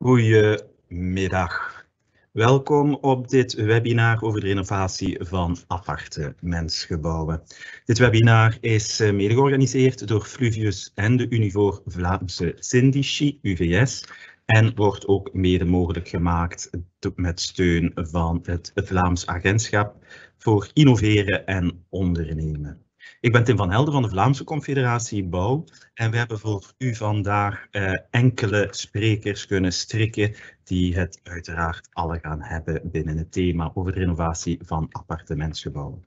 Goedemiddag. Welkom op dit webinar over de renovatie van appartementsgebouwen. Dit webinar is mede georganiseerd door Fluvius en de Unifor Vlaamse Syndici, UVS, en wordt ook mede mogelijk gemaakt met steun van het Vlaams Agentschap voor Innoveren en Ondernemen. Ik ben Tim van Helden van de Vlaamse Confederatie Bouw en we hebben voor u vandaag enkele sprekers kunnen strikken die het uiteraard alle gaan hebben binnen het thema over de renovatie van appartementsgebouwen.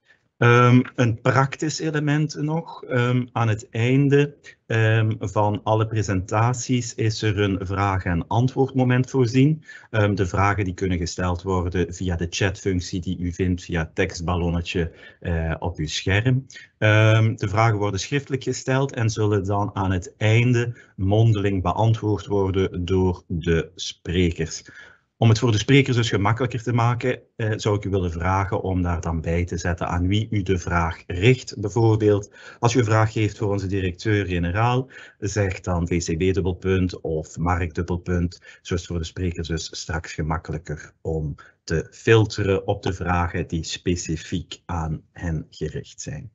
Een praktisch element nog. Aan het einde van alle presentaties is er een vraag- en antwoordmoment voorzien. De vragen die kunnen gesteld worden via de chatfunctie die u vindt via het tekstballonnetje op uw scherm. De vragen worden schriftelijk gesteld en zullen dan aan het einde mondeling beantwoord worden door de sprekers. Om het voor de sprekers dus gemakkelijker te maken, zou ik u willen vragen om daar dan bij te zetten aan wie u de vraag richt. Bijvoorbeeld, als u een vraag geeft voor onze directeur-generaal, zeg dan VCB-dubbelpunt of Mark-dubbelpunt. Zo is het voor de sprekers dus straks gemakkelijker om te filteren op de vragen die specifiek aan hen gericht zijn.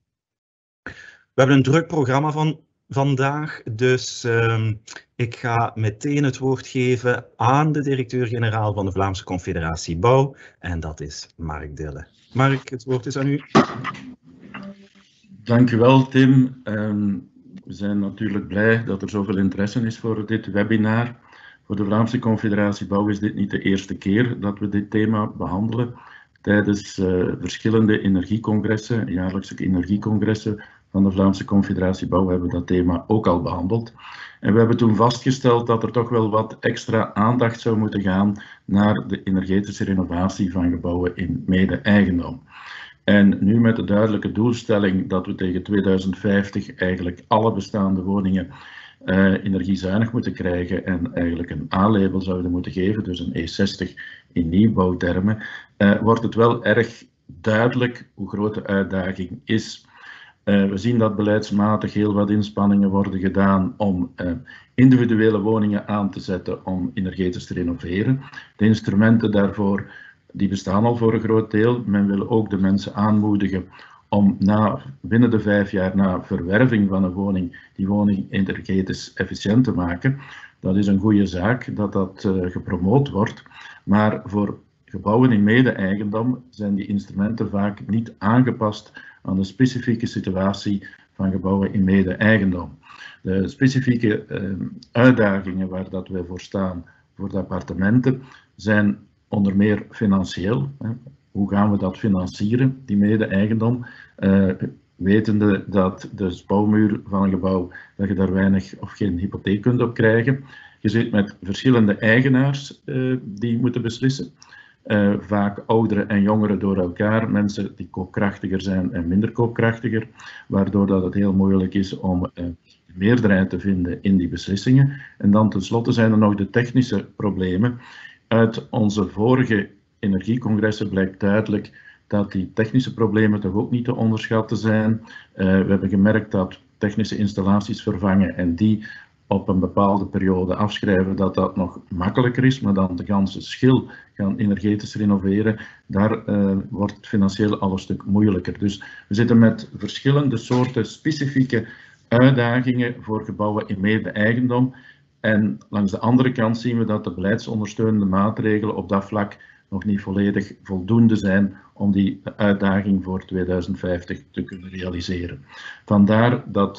We hebben een druk programma van vandaag, dus ik ga meteen het woord geven aan de directeur-generaal van de Vlaamse Confederatie Bouw en dat is Mark Dille. Mark, het woord is aan u. Dank u wel, Tim. We zijn natuurlijk blij dat er zoveel interesse is voor dit webinar. Voor de Vlaamse Confederatie Bouw is dit niet de eerste keer dat we dit thema behandelen. Tijdens verschillende energiecongressen, jaarlijkse energiecongressen van de Vlaamse Confederatie Bouw hebben we dat thema ook al behandeld. En we hebben toen vastgesteld dat er toch wel wat extra aandacht zou moeten gaan naar de energetische renovatie van gebouwen in mede-eigendom. En nu met de duidelijke doelstelling dat we tegen 2050 eigenlijk alle bestaande woningen energiezuinig moeten krijgen en eigenlijk een A-label zouden moeten geven, dus een E60 in nieuwbouwtermen, wordt het wel erg duidelijk hoe groot de uitdaging is. We zien dat beleidsmatig heel wat inspanningen worden gedaan om individuele woningen aan te zetten om energetisch te renoveren. De instrumenten daarvoor die bestaan al voor een groot deel. Men wil ook de mensen aanmoedigen om binnen de 5 jaar na verwerving van een woning, die woning energetisch efficiënt te maken. Dat is een goede zaak dat dat gepromoot wordt, maar voor gebouwen in mede-eigendom zijn die instrumenten vaak niet aangepast aan de specifieke situatie van gebouwen in mede-eigendom. De specifieke uitdagingen waar dat wij voor staan voor de appartementen zijn onder meer financieel. Hoe gaan we dat financieren, die mede-eigendom? Wetende dat de spouwmuur van een gebouw, dat je daar weinig of geen hypotheek kunt op krijgen. Je zit met verschillende eigenaars die moeten beslissen. Vaak ouderen en jongeren door elkaar, mensen die koopkrachtiger zijn en minder koopkrachtiger, waardoor dat het heel moeilijk is om een meerderheid te vinden in die beslissingen. En dan tenslotte zijn er nog de technische problemen. Uit onze vorige energiecongressen blijkt duidelijk dat die technische problemen toch ook niet te onderschatten zijn. We hebben gemerkt dat technische installaties vervangen en die op een bepaalde periode afschrijven, dat dat nog makkelijker is, maar dan de ganse schil gaan energetisch renoveren, daar wordt het financieel al een stuk moeilijker. Dus we zitten met verschillende soorten specifieke uitdagingen voor gebouwen in mede-eigendom. En langs de andere kant zien we dat de beleidsondersteunende maatregelen op dat vlak nog niet volledig voldoende zijn om die uitdaging voor 2050 te kunnen realiseren. Vandaar dat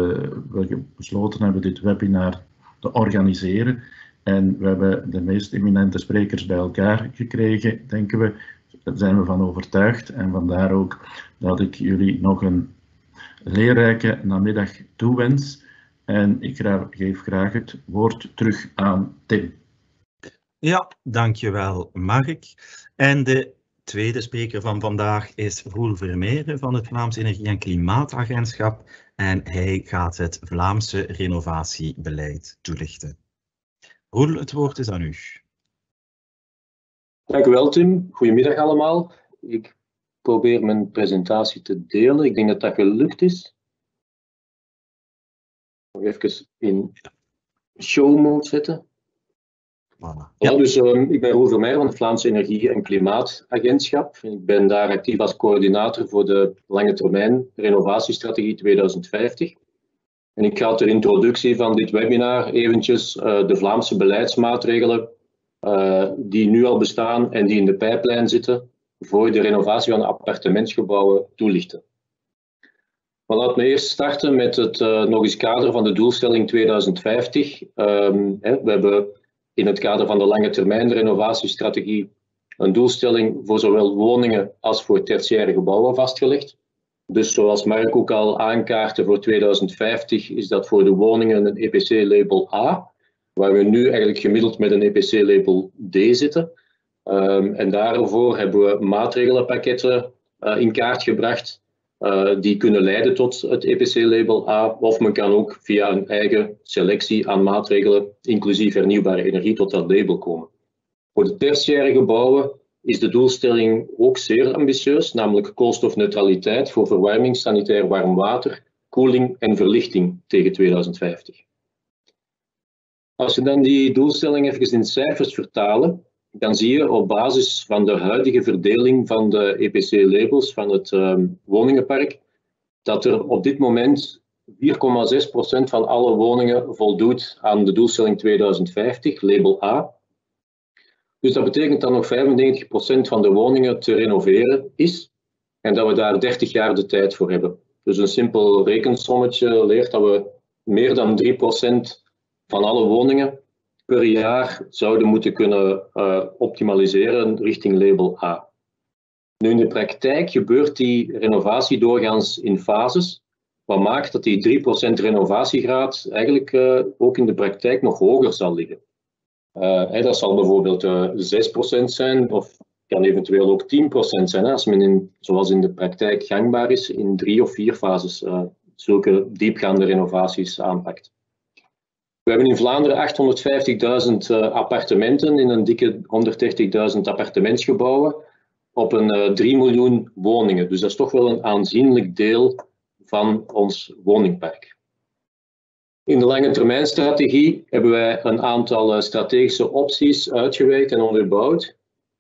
we besloten hebben dit webinar te organiseren. En we hebben de meest eminente sprekers bij elkaar gekregen, denken we. Daar zijn we van overtuigd. En vandaar ook dat ik jullie nog een leerrijke namiddag toewens. En ik geef graag het woord terug aan Tim. Ja, dankjewel Mark. En de tweede spreker van vandaag is Roel Vermeeren van het Vlaams Energie- en Klimaatagentschap en hij gaat het Vlaamse renovatiebeleid toelichten. Roel, het woord is aan u. Dank u wel, Tim. Goedemiddag allemaal. Ik probeer mijn presentatie te delen. Ik denk dat dat gelukt is. Nog even in show mode zetten. Voilà. Ja, dus ik ben Roel Vermeer van het Vlaamse Energie- en Klimaatagentschap. Ik ben daar actief als coördinator voor de lange termijn renovatiestrategie 2050. En ik ga ter introductie van dit webinar eventjes de Vlaamse beleidsmaatregelen die nu al bestaan en die in de pijplijn zitten voor de renovatie van appartementsgebouwen toelichten. Maar laten we eerst starten met het nog eens kader van de doelstelling 2050. We hebben in het kader van de lange termijn renovatiestrategie een doelstelling voor zowel woningen als voor tertiaire gebouwen vastgelegd. Dus zoals Mark ook al aankaartte voor 2050 is dat voor de woningen een EPC-label A, waar we nu eigenlijk gemiddeld met een EPC-label D zitten. En daarvoor hebben we maatregelenpakketten in kaart gebracht die kunnen leiden tot het EPC-label A, of men kan ook via een eigen selectie aan maatregelen, inclusief hernieuwbare energie, tot dat label komen. Voor de tertiaire gebouwen is de doelstelling ook zeer ambitieus, namelijk koolstofneutraliteit voor verwarming, sanitair warm water, koeling en verlichting tegen 2050. Als je dan die doelstelling even in cijfers vertalen, dan zie je op basis van de huidige verdeling van de EPC-labels van het woningenpark, dat er op dit moment 4,6% van alle woningen voldoet aan de doelstelling 2050, label A. Dus dat betekent dat nog 95% van de woningen te renoveren is en dat we daar 30 jaar de tijd voor hebben. Dus een simpel rekensommetje leert dat we meer dan 3% van alle woningen per jaar zouden moeten kunnen optimaliseren richting label A. Nu in de praktijk gebeurt die renovatie doorgaans in fases, wat maakt dat die 3% renovatiegraad eigenlijk ook in de praktijk nog hoger zal liggen. Dat zal bijvoorbeeld 6% zijn of kan eventueel ook 10% zijn als men zoals in de praktijk gangbaar is in 3 of 4 fases zulke diepgaande renovaties aanpakt. We hebben in Vlaanderen 850.000 appartementen in een dikke 130.000 appartementsgebouwen op een 3 miljoen woningen. Dus dat is toch wel een aanzienlijk deel van ons woningpark. In de lange termijn strategie hebben wij een aantal strategische opties uitgewerkt en onderbouwd.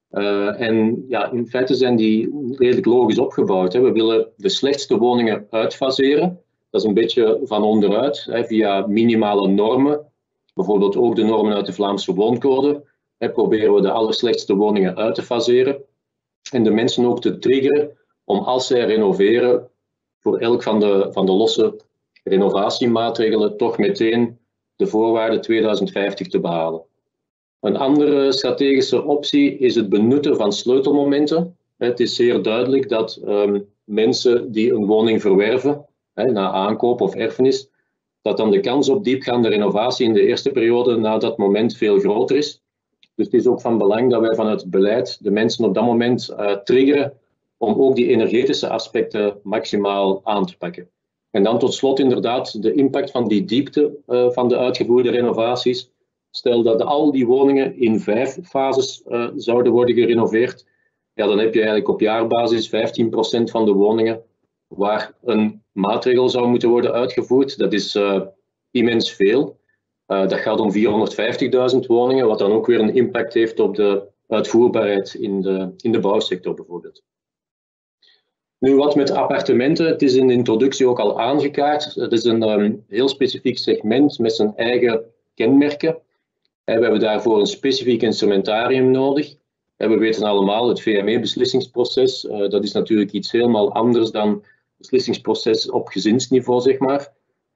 En ja, in feite zijn die redelijk logisch opgebouwd. We willen de slechtste woningen uitfaseren. Dat is een beetje van onderuit, via minimale normen. Bijvoorbeeld ook de normen uit de Vlaamse wooncode. Proberen we de allerslechtste woningen uit te faseren. En de mensen ook te triggeren om als zij renoveren, voor elk van de losse renovatiemaatregelen toch meteen de voorwaarden 2050 te behalen. Een andere strategische optie is het benutten van sleutelmomenten. Het is zeer duidelijk dat mensen die een woning verwerven, na aankoop of erfenis, dat dan de kans op diepgaande renovatie in de eerste periode na dat moment veel groter is. Dus het is ook van belang dat wij vanuit het beleid de mensen op dat moment triggeren om ook die energetische aspecten maximaal aan te pakken. En dan tot slot inderdaad de impact van die diepte van de uitgevoerde renovaties. Stel dat al die woningen in 5 fases zouden worden gerenoveerd, ja, dan heb je eigenlijk op jaarbasis 15% van de woningen waar een maatregel zou moeten worden uitgevoerd. Dat is immens veel. Dat gaat om 450.000 woningen, wat dan ook weer een impact heeft op de uitvoerbaarheid in de bouwsector bijvoorbeeld. Nu wat met appartementen, het is in de introductie ook al aangekaart. Het is een heel specifiek segment met zijn eigen kenmerken. We hebben daarvoor een specifiek instrumentarium nodig. We weten allemaal, het VME-beslissingsproces, dat is natuurlijk iets helemaal anders dan het beslissingsproces op gezinsniveau, zeg maar.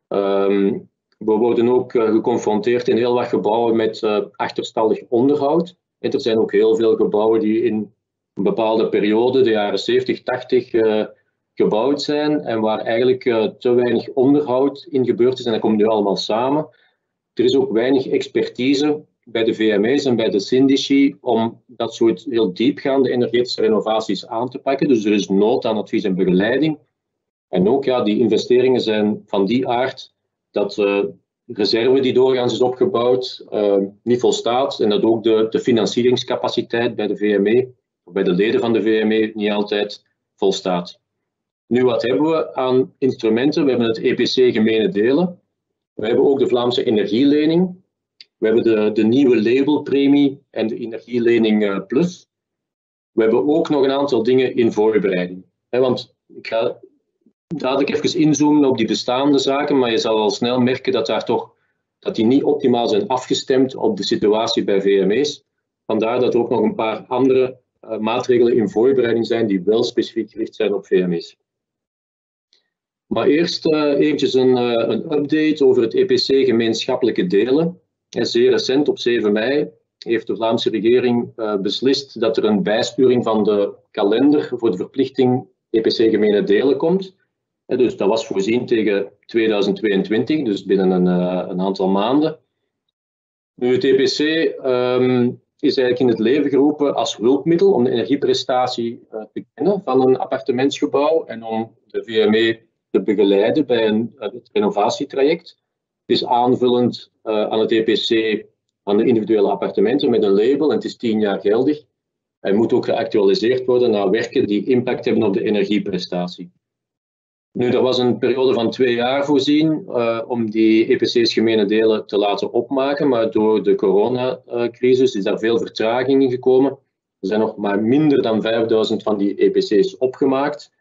We worden ook geconfronteerd in heel wat gebouwen met achterstallig onderhoud. En er zijn ook heel veel gebouwen die in een bepaalde periode, de jaren 70, 80, gebouwd zijn en waar eigenlijk te weinig onderhoud in gebeurd is. En dat komt nu allemaal samen. Er is ook weinig expertise bij de VME's en bij de syndici om dat soort heel diepgaande energetische renovaties aan te pakken. Dus er is nood aan advies en begeleiding. En ook ja, die investeringen zijn van die aard dat reserve die doorgaans is opgebouwd niet volstaat en dat ook de financieringscapaciteit bij de VME, of bij de leden van de VME, niet altijd volstaat. Nu, wat hebben we aan instrumenten? We hebben het EPC gemene delen. We hebben ook de Vlaamse energielening. We hebben de nieuwe labelpremie en de energielening plus. We hebben ook nog een aantal dingen in voorbereiding. Want ik ga dadelijk even inzoomen op die bestaande zaken, maar je zal al snel merken dat die niet optimaal zijn afgestemd op de situatie bij VME's. Vandaar dat er ook nog een paar andere maatregelen in voorbereiding zijn die wel specifiek gericht zijn op VME's. Maar eerst eventjes een update over het EPC gemeenschappelijke delen. Zeer recent, op 7 mei, heeft de Vlaamse regering beslist dat er een bijsturing van de kalender voor de verplichting EPC gemene delen komt. Dus dat was voorzien tegen 2022, dus binnen een aantal maanden. Nu, het EPC is eigenlijk in het leven geroepen als hulpmiddel om de energieprestatie te kennen van een appartementsgebouw en om de VME te begeleiden bij het renovatietraject. Het is aanvullend aan het EPC aan de individuele appartementen met een label en het is 10 jaar geldig. Hij moet ook geactualiseerd worden naar werken die impact hebben op de energieprestatie. Nu, er was een periode van 2 jaar voorzien om die EPC's gemene delen te laten opmaken, maar door de coronacrisis is daar veel vertraging in gekomen. Er zijn nog maar minder dan 5000 van die EPC's opgemaakt.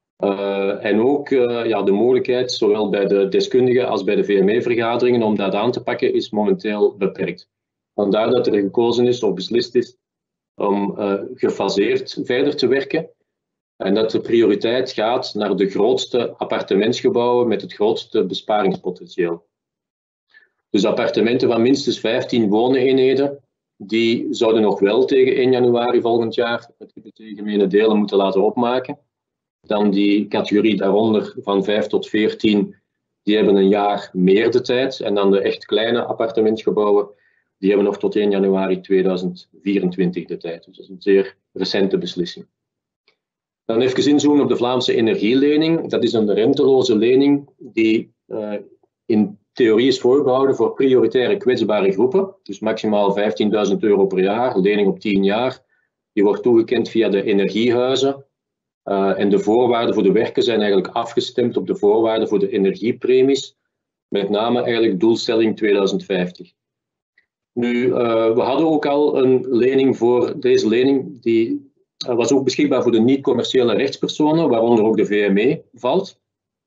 En ook de mogelijkheid, zowel bij de deskundigen als bij de VME-vergaderingen, om dat aan te pakken, is momenteel beperkt. Vandaar dat er gekozen is of beslist is om gefaseerd verder te werken. En dat de prioriteit gaat naar de grootste appartementsgebouwen met het grootste besparingspotentieel. Dus appartementen van minstens 15 wooneenheden, die zouden nog wel tegen 1 januari volgend jaar het EPC gemene delen moeten laten opmaken. Dan die categorie daaronder van 5 tot 14, die hebben een jaar meer de tijd. En dan de echt kleine appartementsgebouwen, die hebben nog tot 1 januari 2024 de tijd. Dus dat is een zeer recente beslissing. Dan even inzoomen op de Vlaamse energielening. Dat is een renteloze lening die in theorie is voorbehouden voor prioritaire kwetsbare groepen. Dus maximaal €15.000 per jaar, lening op 10 jaar. Die wordt toegekend via de energiehuizen. En de voorwaarden voor de werken zijn eigenlijk afgestemd op de voorwaarden voor de energiepremies. Met name eigenlijk doelstelling 2050. Nu, we hadden ook al een lening voor deze lening. Die was ook beschikbaar voor de niet-commerciële rechtspersonen, waaronder ook de VME valt.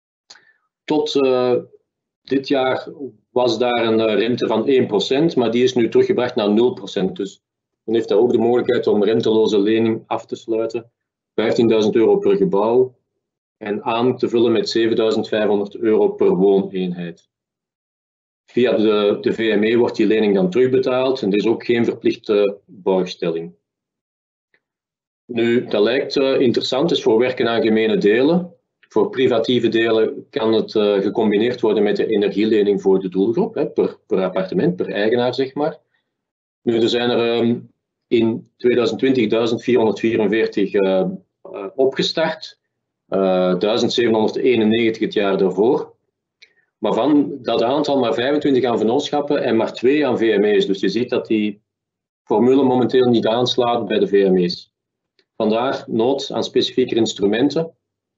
Tot dit jaar was daar een rente van 1%, maar die is nu teruggebracht naar 0%. Dus men heeft daar ook de mogelijkheid om renteloze lening af te sluiten. €15.000 per gebouw en aan te vullen met €7.500 per wooneenheid. Via de VME wordt die lening dan terugbetaald en er is ook geen verplichte borgstelling. Nu, dat lijkt interessant, dus voor werken aan gemene delen. Voor privatieve delen kan het gecombineerd worden met de energielening voor de doelgroep, per appartement, per eigenaar zeg maar. Nu, er zijn er in 2020 1444 opgestart, 1791 het jaar daarvoor. Maar van dat aantal maar 25 aan vennootschappen en maar 2 aan VME's. Dus je ziet dat die formule momenteel niet aanslaat bij de VME's. Vandaar nood aan specifieke instrumenten.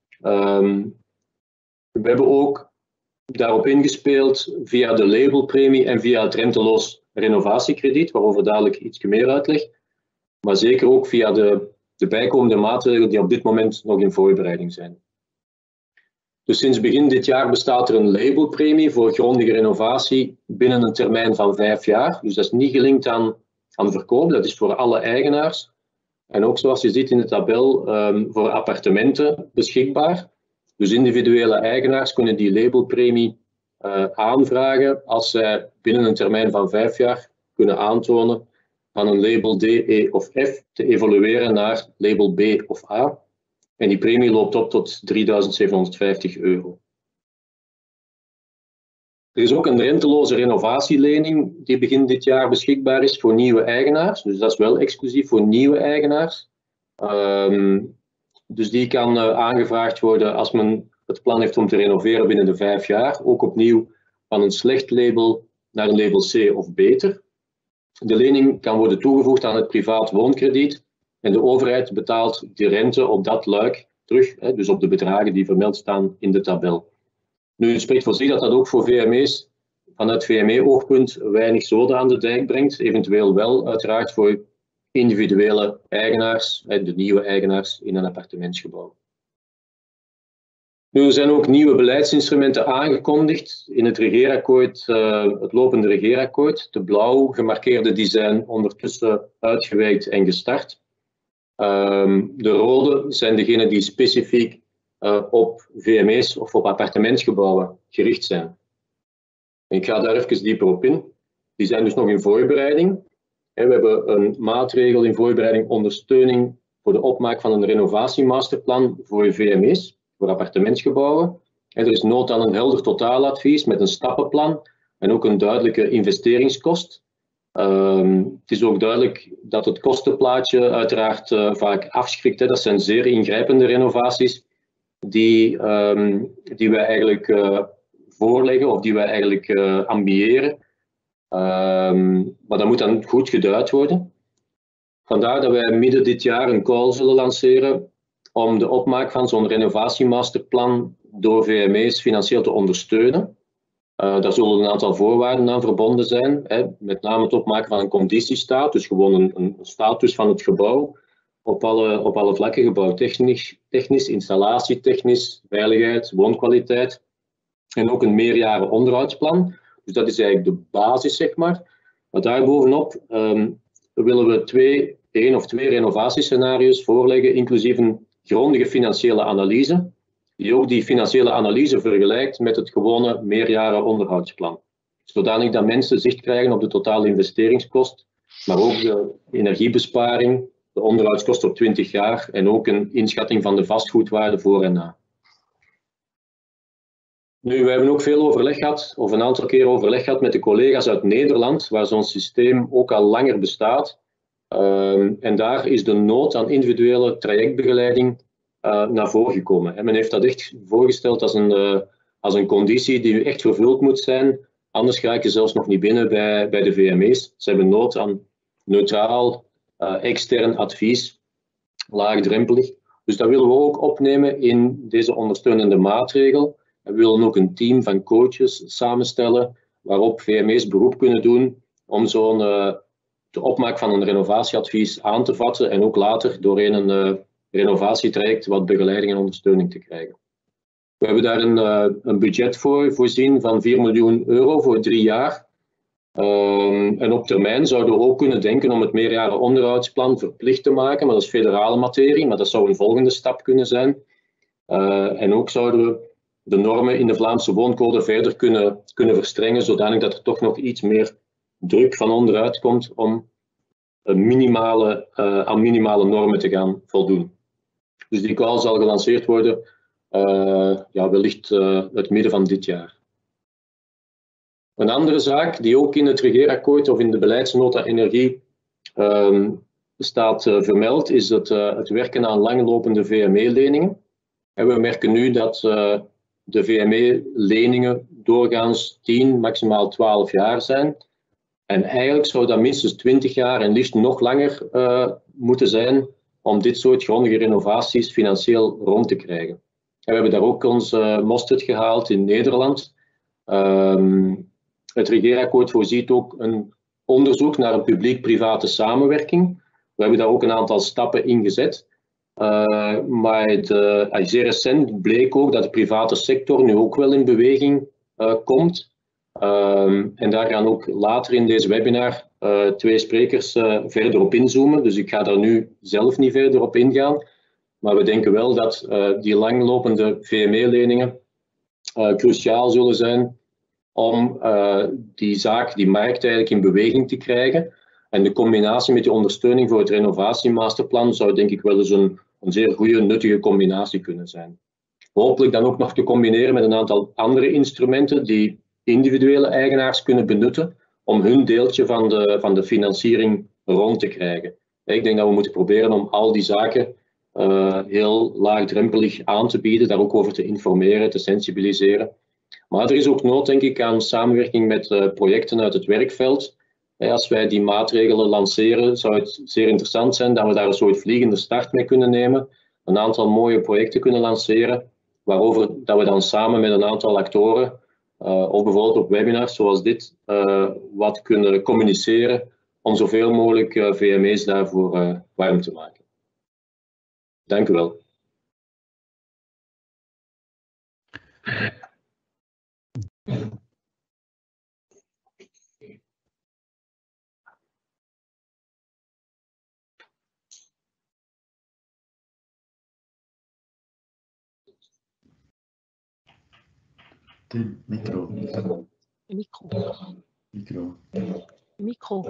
We hebben ook daarop ingespeeld via de labelpremie en via het renteloos renovatiekrediet, waarover dadelijk iets meer uitleg. Maar zeker ook via de bijkomende maatregelen die op dit moment nog in voorbereiding zijn. Dus sinds begin dit jaar bestaat er een labelpremie voor grondige renovatie binnen een termijn van 5 jaar. Dus dat is niet gelinkt aan verkoop, dat is voor alle eigenaars. En ook zoals je ziet in de tabel, voor appartementen beschikbaar. Dus individuele eigenaars kunnen die labelpremie aanvragen als zij binnen een termijn van 5 jaar kunnen aantonen van een label D, E of F te evolueren naar label B of A. En die premie loopt op tot €3.750. Er is ook een renteloze renovatielening die begin dit jaar beschikbaar is voor nieuwe eigenaars. Dus dat is wel exclusief voor nieuwe eigenaars. Dus die kan aangevraagd worden als men het plan heeft om te renoveren binnen de 5 jaar. Ook opnieuw van een slecht label naar een label C of beter. De lening kan worden toegevoegd aan het privaat woonkrediet en de overheid betaalt de rente op dat luik terug, dus op de bedragen die vermeld staan in de tabel. Nu, het spreekt voor zich dat dat ook voor VME's vanuit VME-oogpunt weinig zoden aan de dijk brengt. Eventueel wel uiteraard voor individuele eigenaars, de nieuwe eigenaars in een appartementsgebouw. Nu, er zijn ook nieuwe beleidsinstrumenten aangekondigd in het regeerakkoord, het lopende regeerakkoord. De blauw gemarkeerde die zijn ondertussen uitgewerkt en gestart. De rode zijn degenen die specifiek op VME's of op appartementsgebouwen gericht zijn. Ik ga daar even dieper op in. Die zijn dus nog in voorbereiding. We hebben een maatregel in voorbereiding ondersteuning voor de opmaak van een renovatiemasterplan voor VME's, voor appartementsgebouwen. Er is nood aan een helder totaaladvies met een stappenplan en ook een duidelijke investeringskost. Het is ook duidelijk dat het kostenplaatje uiteraard vaak afschrikt. Dat zijn zeer ingrijpende renovaties die wij eigenlijk voorleggen of die wij eigenlijk ambiëren. Maar dat moet dan goed geduid worden. Vandaar dat wij midden dit jaar een call zullen lanceren om de opmaak van zo'n renovatiemasterplan door VME's financieel te ondersteunen. Daar zullen een aantal voorwaarden aan verbonden zijn, met name het opmaken van een conditiestaat, dus gewoon een status van het gebouw op alle vlakken, gebouwtechnisch, installatietechnisch, veiligheid, woonkwaliteit en ook een meerjaren onderhoudsplan. Dus dat is eigenlijk de basis, zeg maar. Maar daarbovenop willen we één of twee renovatiescenario's voorleggen, inclusief een grondige financiële analyse, die ook die financiële analyse vergelijkt met het gewone meerjaren onderhoudsplan. Zodanig dat mensen zicht krijgen op de totale investeringskost, maar ook de energiebesparing, de onderhoudskost op 20 jaar en ook een inschatting van de vastgoedwaarde voor en na. Nu, we hebben ook veel overleg gehad, of een aantal keer overleg gehad met de collega's uit Nederland, waar zo'n systeem ook al langer bestaat. En daar is de nood aan individuele trajectbegeleiding naar voren gekomen. En men heeft dat echt voorgesteld als een conditie die echt vervuld moet zijn. Anders ga je zelfs nog niet binnen bij de VME's. Ze hebben nood aan neutraal, extern advies, laagdrempelig. Dus dat willen we ook opnemen in deze ondersteunende maatregel. We willen ook een team van coaches samenstellen waarop VME's beroep kunnen doen om de opmaak van een renovatieadvies aan te vatten en ook later doorheen een renovatietraject wat begeleiding en ondersteuning te krijgen. We hebben daar een budget voor voorzien van 4 miljoen euro voor 3 jaar. En op termijn zouden we ook kunnen denken om het meerjaren onderhoudsplan verplicht te maken, maar dat is federale materie, maar dat zou een volgende stap kunnen zijn. En ook zouden we de normen in de Vlaamse wooncode verder kunnen verstrengen, zodanig dat er toch nog iets meer druk van onderuit komt om aan minimale normen te gaan voldoen. Dus die call zal gelanceerd worden wellicht het midden van dit jaar. Een andere zaak die ook in het regeerakkoord of in de beleidsnota energie staat vermeld, is het werken aan langlopende VME-leningen. En we merken nu dat de VME-leningen doorgaans 10, maximaal 12 jaar zijn. En eigenlijk zou dat minstens 20 jaar en liefst nog langer moeten zijn om dit soort grondige renovaties financieel rond te krijgen. En we hebben daar ook ons mosterd gehaald in Nederland. Het regeerakkoord voorziet ook een onderzoek naar een publiek-private samenwerking. We hebben daar ook een aantal stappen in gezet. Maar zeer recent bleek ook dat de private sector nu ook wel in beweging komt. En daar gaan ook later in deze webinar 2 sprekers verder op inzoomen. Dus ik ga daar nu zelf niet verder op ingaan. Maar we denken wel dat die langlopende VME-leningen cruciaal zullen zijn om die markt eigenlijk in beweging te krijgen. En de combinatie met die ondersteuning voor het renovatiemasterplan zou denk ik wel eens een zeer goede, nuttige combinatie kunnen zijn. Hopelijk dan ook nog te combineren met een aantal andere instrumenten die individuele eigenaars kunnen benutten om hun deeltje van de financiering rond te krijgen. Ik denk dat we moeten proberen om al die zaken heel laagdrempelig aan te bieden, daar ook over te informeren, te sensibiliseren. Maar er is ook nood, denk ik, aan samenwerking met projecten uit het werkveld. Als wij die maatregelen lanceren, zou het zeer interessant zijn dat we daar een soort vliegende start mee kunnen nemen, een aantal mooie projecten kunnen lanceren, waarover dat we dan samen met een aantal actoren of bijvoorbeeld op webinars zoals dit wat kunnen communiceren om zoveel mogelijk VME's daarvoor warm te maken. Dank u wel. Tim, micro. Micro. Micro. Micro.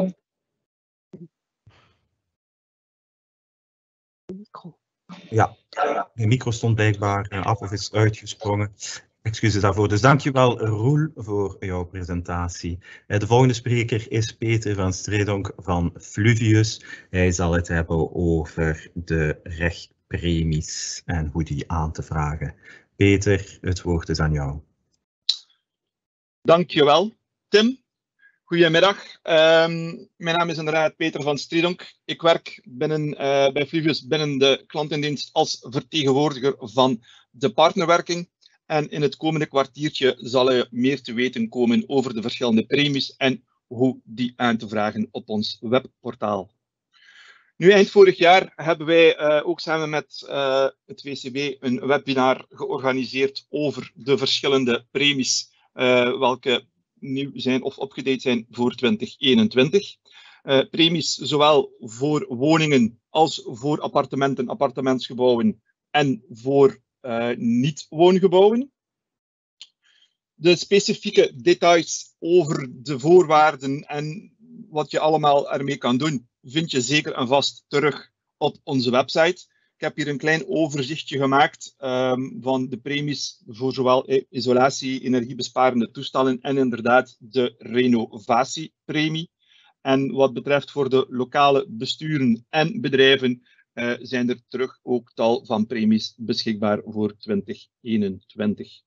Micro. Ja, de micro stond blijkbaar af of is uitgesprongen. Excuses daarvoor. Dus dankjewel Roel voor jouw presentatie. De volgende spreker is Peter van Stredonk van Fluvius. Hij zal het hebben over de rechtpremies en hoe die aan te vragen. Peter, het woord is aan jou. Dankjewel, Tim. Goedemiddag. Mijn naam is inderdaad Peter van Stredonk. Ik werk bij Fluvius binnen de klantendienst als vertegenwoordiger van de partnerwerking. En in het komende kwartiertje zal je meer te weten komen over de verschillende premies en hoe die aan te vragen op ons webportaal. Nu, eind vorig jaar hebben wij ook samen met het VCB een webinar georganiseerd over de verschillende premies welke nieuw zijn of upgedate zijn voor 2021. Premies zowel voor woningen als voor appartementen, appartementsgebouwen en voor niet-woongebouwen. De specifieke details over de voorwaarden en wat je allemaal ermee kan doen, vind je zeker en vast terug op onze website. Ik heb hier een klein overzichtje gemaakt van de premies voor zowel isolatie, energiebesparende toestellen en inderdaad de renovatiepremie. En wat betreft voor de lokale besturen en bedrijven zijn er terug ook tal van premies beschikbaar voor 2021.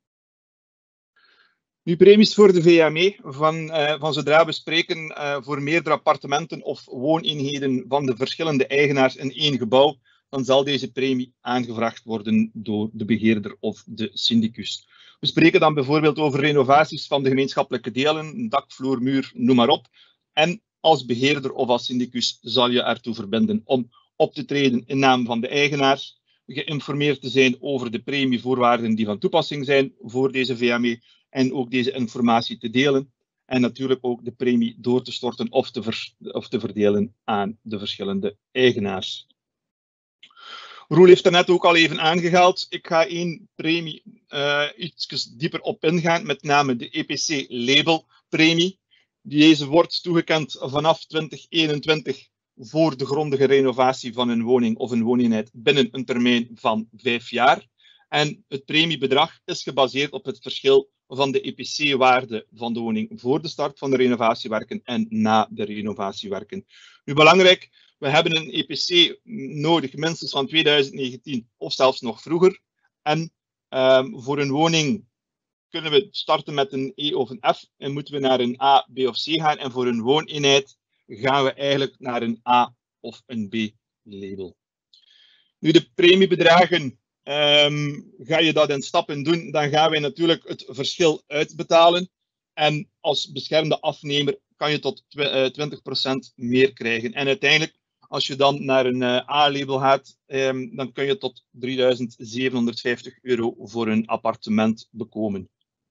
Nu, premies voor de VME, van zodra we spreken voor meerdere appartementen of wooneenheden van de verschillende eigenaars in één gebouw, dan zal deze premie aangevraagd worden door de beheerder of de syndicus. We spreken dan bijvoorbeeld over renovaties van de gemeenschappelijke delen, dak, vloer, muur, noem maar op. En als beheerder of als syndicus zal je ertoe verbinden om op te treden in naam van de eigenaar, geïnformeerd te zijn over de premievoorwaarden die van toepassing zijn voor deze VME en ook deze informatie te delen. En natuurlijk ook de premie door te storten of te verdelen aan de verschillende eigenaars. Roel heeft er net ook al even aangehaald. Ik ga één premie iets dieper op ingaan, met name de EPC-labelpremie. Deze wordt toegekend vanaf 2021 voor de grondige renovatie van een woning of een wooneenheid binnen een termijn van 5 jaar. En het premiebedrag is gebaseerd op het verschil van de EPC-waarde van de woning voor de start van de renovatiewerken en na de renovatiewerken. Nu belangrijk, we hebben een EPC nodig, minstens van 2019 of zelfs nog vroeger. En voor een woning kunnen we starten met een E of een F en moeten we naar een A, B of C gaan. En voor een wooneenheid gaan we eigenlijk naar een A of een B-label. Nu, de premiebedragen, ga je dat in stappen doen, dan gaan wij natuurlijk het verschil uitbetalen. En als beschermde afnemer kan je tot 20% meer krijgen. En uiteindelijk, als je dan naar een A-label gaat, dan kun je tot €3.750 voor een appartement bekomen.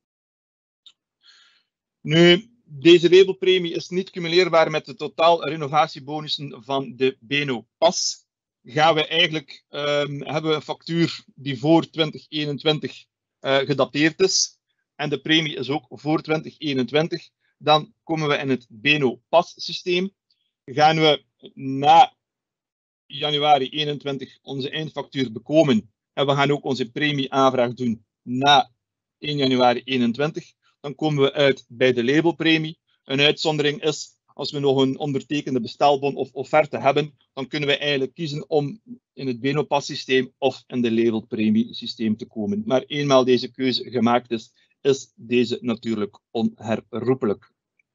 Nu, deze labelpremie is niet cumuleerbaar met de totaal renovatiebonussen van de Beno-pas. Gaan we eigenlijk, hebben we een factuur die voor 2021 gedateerd is. En de premie is ook voor 2021. Dan komen we in het Beno-pas systeem. Gaan we na januari 21 onze eindfactuur bekomen. En we gaan ook onze premieaanvraag doen na 1 januari 21. Dan komen we uit bij de labelpremie. Een uitzondering is, als we nog een ondertekende bestelbon of offerte hebben, dan kunnen we eigenlijk kiezen om in het Beno-pas systeem of in de labelpremie systeem te komen. Maar eenmaal deze keuze gemaakt is, is deze natuurlijk onherroepelijk.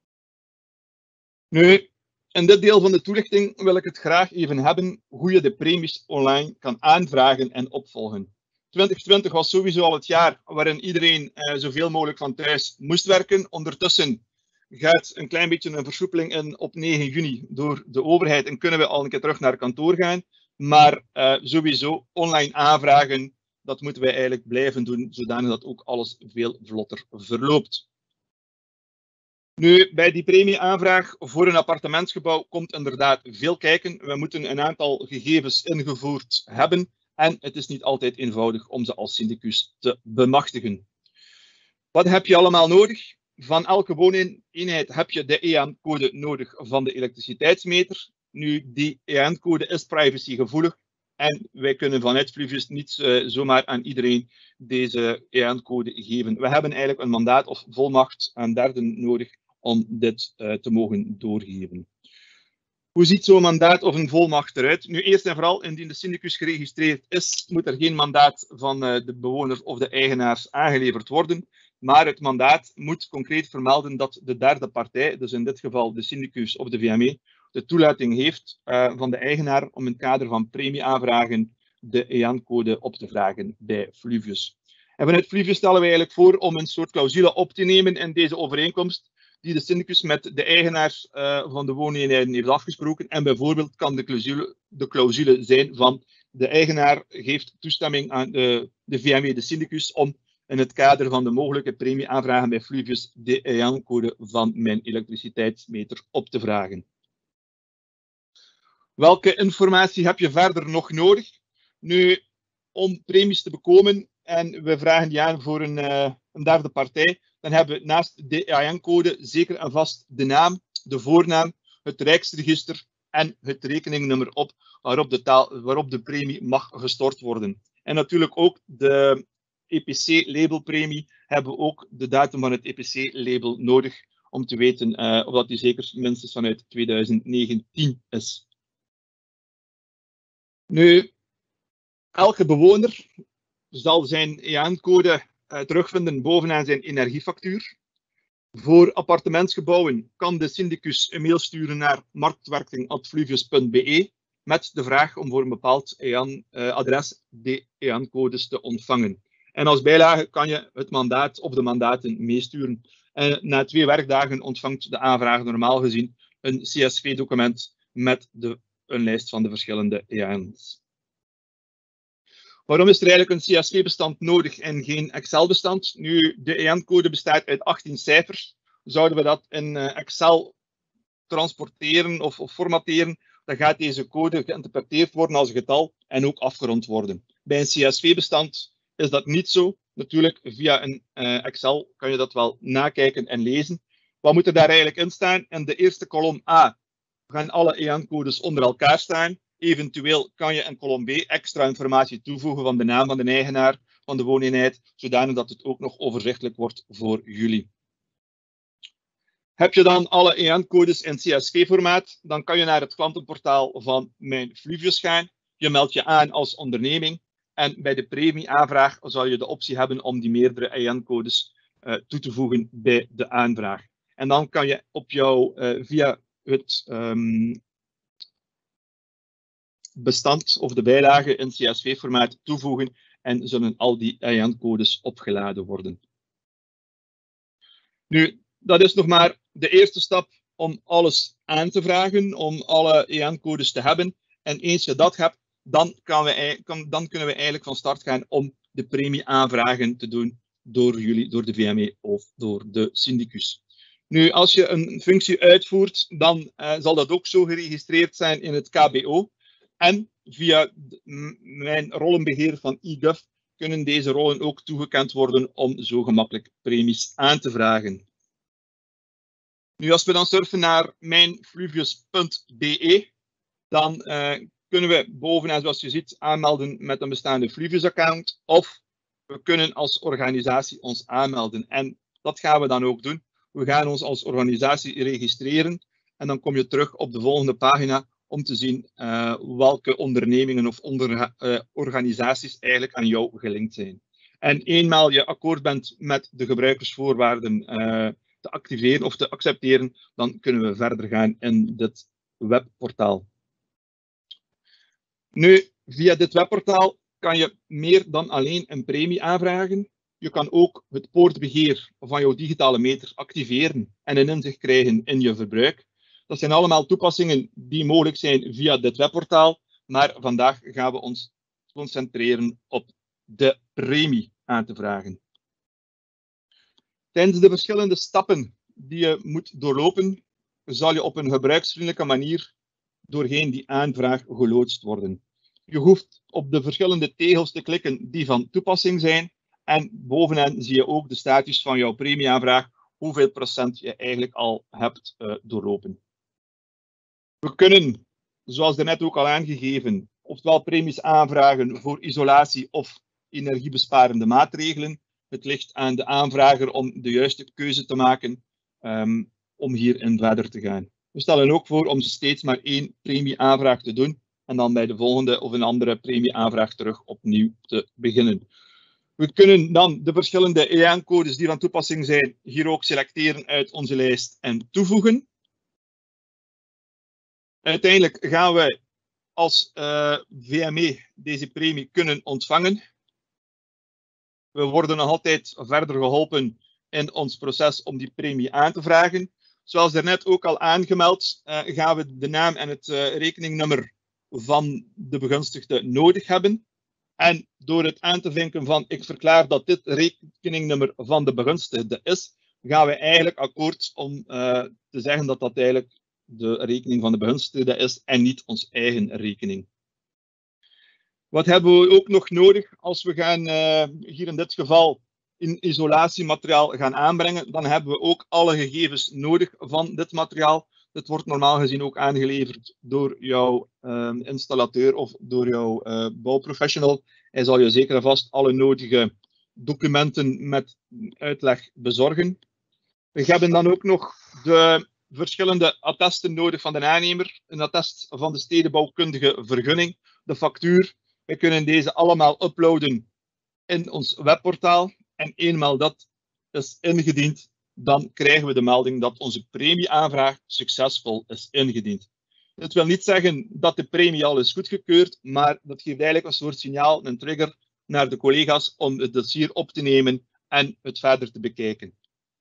Nu, in dit deel van de toelichting wil ik het graag even hebben hoe je de premies online kan aanvragen en opvolgen. 2020 was sowieso al het jaar waarin iedereen zoveel mogelijk van thuis moest werken. Ondertussen gaat een klein beetje een versoepeling in op 9 juni door de overheid en kunnen we al een keer terug naar kantoor gaan. Maar sowieso online aanvragen, dat moeten wij eigenlijk blijven doen, zodanig dat ook alles veel vlotter verloopt. Nu, bij die premieaanvraag voor een appartementsgebouw komt inderdaad veel kijken. We moeten een aantal gegevens ingevoerd hebben en het is niet altijd eenvoudig om ze als syndicus te bemachtigen. Wat heb je allemaal nodig? Van elke wooneenheid heb je de EAN-code nodig van de elektriciteitsmeter. Nu, die EAN-code is privacygevoelig en wij kunnen vanuit Fluvius niet zomaar aan iedereen deze EAN-code geven. We hebben eigenlijk een mandaat of volmacht aan derden nodig om dit te mogen doorgeven. Hoe ziet zo'n mandaat of een volmacht eruit? Nu, eerst en vooral, indien de syndicus geregistreerd is, moet er geen mandaat van de bewoner of de eigenaars aangeleverd worden. Maar het mandaat moet concreet vermelden dat de derde partij, dus in dit geval de syndicus of de VME, de toelating heeft van de eigenaar om in het kader van premieaanvragen de EAN-code op te vragen bij Fluvius. En vanuit Fluvius stellen wij eigenlijk voor om een soort clausule op te nemen in deze overeenkomst die de syndicus met de eigenaars van de wooneenheden heeft afgesproken. En bijvoorbeeld kan de clausule zijn van de eigenaar geeft toestemming aan de VME, de syndicus, om in het kader van de mogelijke premieaanvragen bij Fluvius de EAN-code van mijn elektriciteitsmeter op te vragen. Welke informatie heb je verder nog nodig? Nu, om premies te bekomen, en we vragen die aan voor een derde partij, dan hebben we naast de EAN-code zeker en vast de naam, de voornaam, het Rijksregister en het rekeningnummer op waarop de premie mag gestort worden. En natuurlijk ook de EPC-labelpremie hebben we ook de datum van het EPC-label nodig om te weten of dat die zeker minstens vanuit 2019 is. Nu, elke bewoner zal zijn EAN-code terugvinden bovenaan zijn energiefactuur. Voor appartementsgebouwen kan de syndicus een mail sturen naar marktwerking@fluvius.be met de vraag om voor een bepaald EAN-adres de EAN-codes te ontvangen. En als bijlage kan je het mandaat of de mandaten meesturen. En na 2 werkdagen ontvangt de aanvrager normaal gezien een CSV-document met een lijst van de verschillende EAN's. Waarom is er eigenlijk een CSV-bestand nodig en geen Excel-bestand? Nu, de EAN-code bestaat uit 18 cijfers. Zouden we dat in Excel transporteren of formateren, dan gaat deze code geïnterpreteerd worden als een getal en ook afgerond worden. Bij een CSV-bestand is dat niet zo. Natuurlijk, via een Excel kan je dat wel nakijken en lezen. Wat moet er daar eigenlijk in staan? In de eerste kolom A gaan alle EAN-codes onder elkaar staan. Eventueel kan je in kolom B extra informatie toevoegen van de naam van de eigenaar van de wooneenheid, zodanig dat het ook nog overzichtelijk wordt voor jullie. Heb je dan alle EAN-codes in CSV-formaat, dan kan je naar het klantenportaal van Mijn Fluvius gaan. Je meldt je aan als onderneming en bij de premieaanvraag zal je de optie hebben om die meerdere EAN-codes toe te voegen bij de aanvraag. En dan kan je via het bestand of de bijlage in CSV-formaat toevoegen en zullen al die EAN-codes opgeladen worden. Nu, dat is nog maar de eerste stap om alles aan te vragen, om alle EAN-codes te hebben. En eens je dat hebt, dan kunnen we eigenlijk van start gaan om de premieaanvragen te doen door jullie, door de VME of door de syndicus. Nu, als je een functie uitvoert, dan zal dat ook zo geregistreerd zijn in het KBO. En via mijn rollenbeheer van eGov kunnen deze rollen ook toegekend worden om zo gemakkelijk premies aan te vragen. Nu, als we dan surfen naar mijnfluvius.be, dan kunnen we bovenaan, zoals je ziet, aanmelden met een bestaande Fluvius-account. Of we kunnen als organisatie ons aanmelden. En dat gaan we dan ook doen. We gaan ons als organisatie registreren. En dan kom je terug op de volgende pagina om te zien welke ondernemingen of organisaties eigenlijk aan jou gelinkt zijn. En eenmaal je akkoord bent met de gebruikersvoorwaarden te activeren of te accepteren, dan kunnen we verder gaan in dit webportaal. Nu, via dit webportaal kan je meer dan alleen een premie aanvragen. Je kan ook het poortbeheer van jouw digitale meter activeren en een inzicht krijgen in je verbruik. Dat zijn allemaal toepassingen die mogelijk zijn via dit webportaal, maar vandaag gaan we ons concentreren op de premie aan te vragen. Tijdens de verschillende stappen die je moet doorlopen, zal je op een gebruiksvriendelijke manier doorheen die aanvraag geloodst worden. Je hoeft op de verschillende tegels te klikken die van toepassing zijn en bovenaan zie je ook de status van jouw premieaanvraag, hoeveel procent je eigenlijk al hebt doorlopen. We kunnen, zoals daarnet ook al aangegeven, oftewel premies aanvragen voor isolatie of energiebesparende maatregelen. Het ligt aan de aanvrager om de juiste keuze te maken om hierin verder te gaan. We stellen ook voor om steeds maar 1 premieaanvraag te doen en dan bij de volgende of een andere premieaanvraag terug opnieuw te beginnen. We kunnen dan de verschillende EAN-codes die van toepassing zijn hier ook selecteren uit onze lijst en toevoegen. Uiteindelijk gaan we als VME deze premie kunnen ontvangen. We worden nog altijd verder geholpen in ons proces om die premie aan te vragen. Zoals daarnet ook al aangemeld, gaan we de naam en het rekeningnummer van de begunstigde nodig hebben. En door het aan te vinken van ik verklaar dat dit rekeningnummer van de begunstigde is, gaan we eigenlijk akkoord om te zeggen dat dat eigenlijk de rekening van de begunstigde is en niet ons eigen rekening. Wat hebben we ook nog nodig als we gaan hier in dit geval in isolatiemateriaal gaan aanbrengen? Dan hebben we ook alle gegevens nodig van dit materiaal. Dit wordt normaal gezien ook aangeleverd door jouw installateur of door jouw bouwprofessional. Hij zal je zeker en vast alle nodige documenten met uitleg bezorgen. We hebben dan ook nog de verschillende attesten nodig van de aannemer. Een attest van de stedenbouwkundige vergunning, de factuur. We kunnen deze allemaal uploaden in ons webportaal. En eenmaal dat is ingediend, dan krijgen we de melding dat onze premieaanvraag succesvol is ingediend. Dat wil niet zeggen dat de premie al is goedgekeurd, maar dat geeft eigenlijk een soort signaal, een trigger naar de collega's om het dossier op te nemen en het verder te bekijken.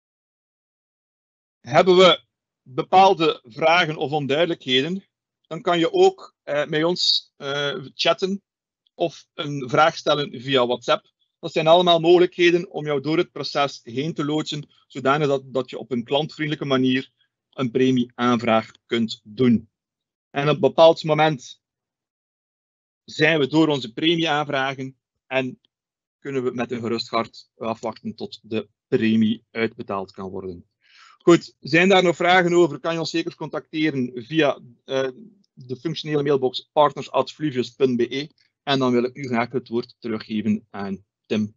Hebben we bepaalde vragen of onduidelijkheden, dan kan je ook met ons chatten of een vraag stellen via WhatsApp. Dat zijn allemaal mogelijkheden om jou door het proces heen te loodsen, zodanig dat je op een klantvriendelijke manier een premieaanvraag kunt doen. En op een bepaald moment zijn we door onze premieaanvragen en kunnen we met een gerust hart afwachten tot de premie uitbetaald kan worden. Goed, zijn daar nog vragen over, kan je ons zeker contacteren via de functionele mailbox partners@fluvius.be en dan wil ik u graag het woord teruggeven aan Tim.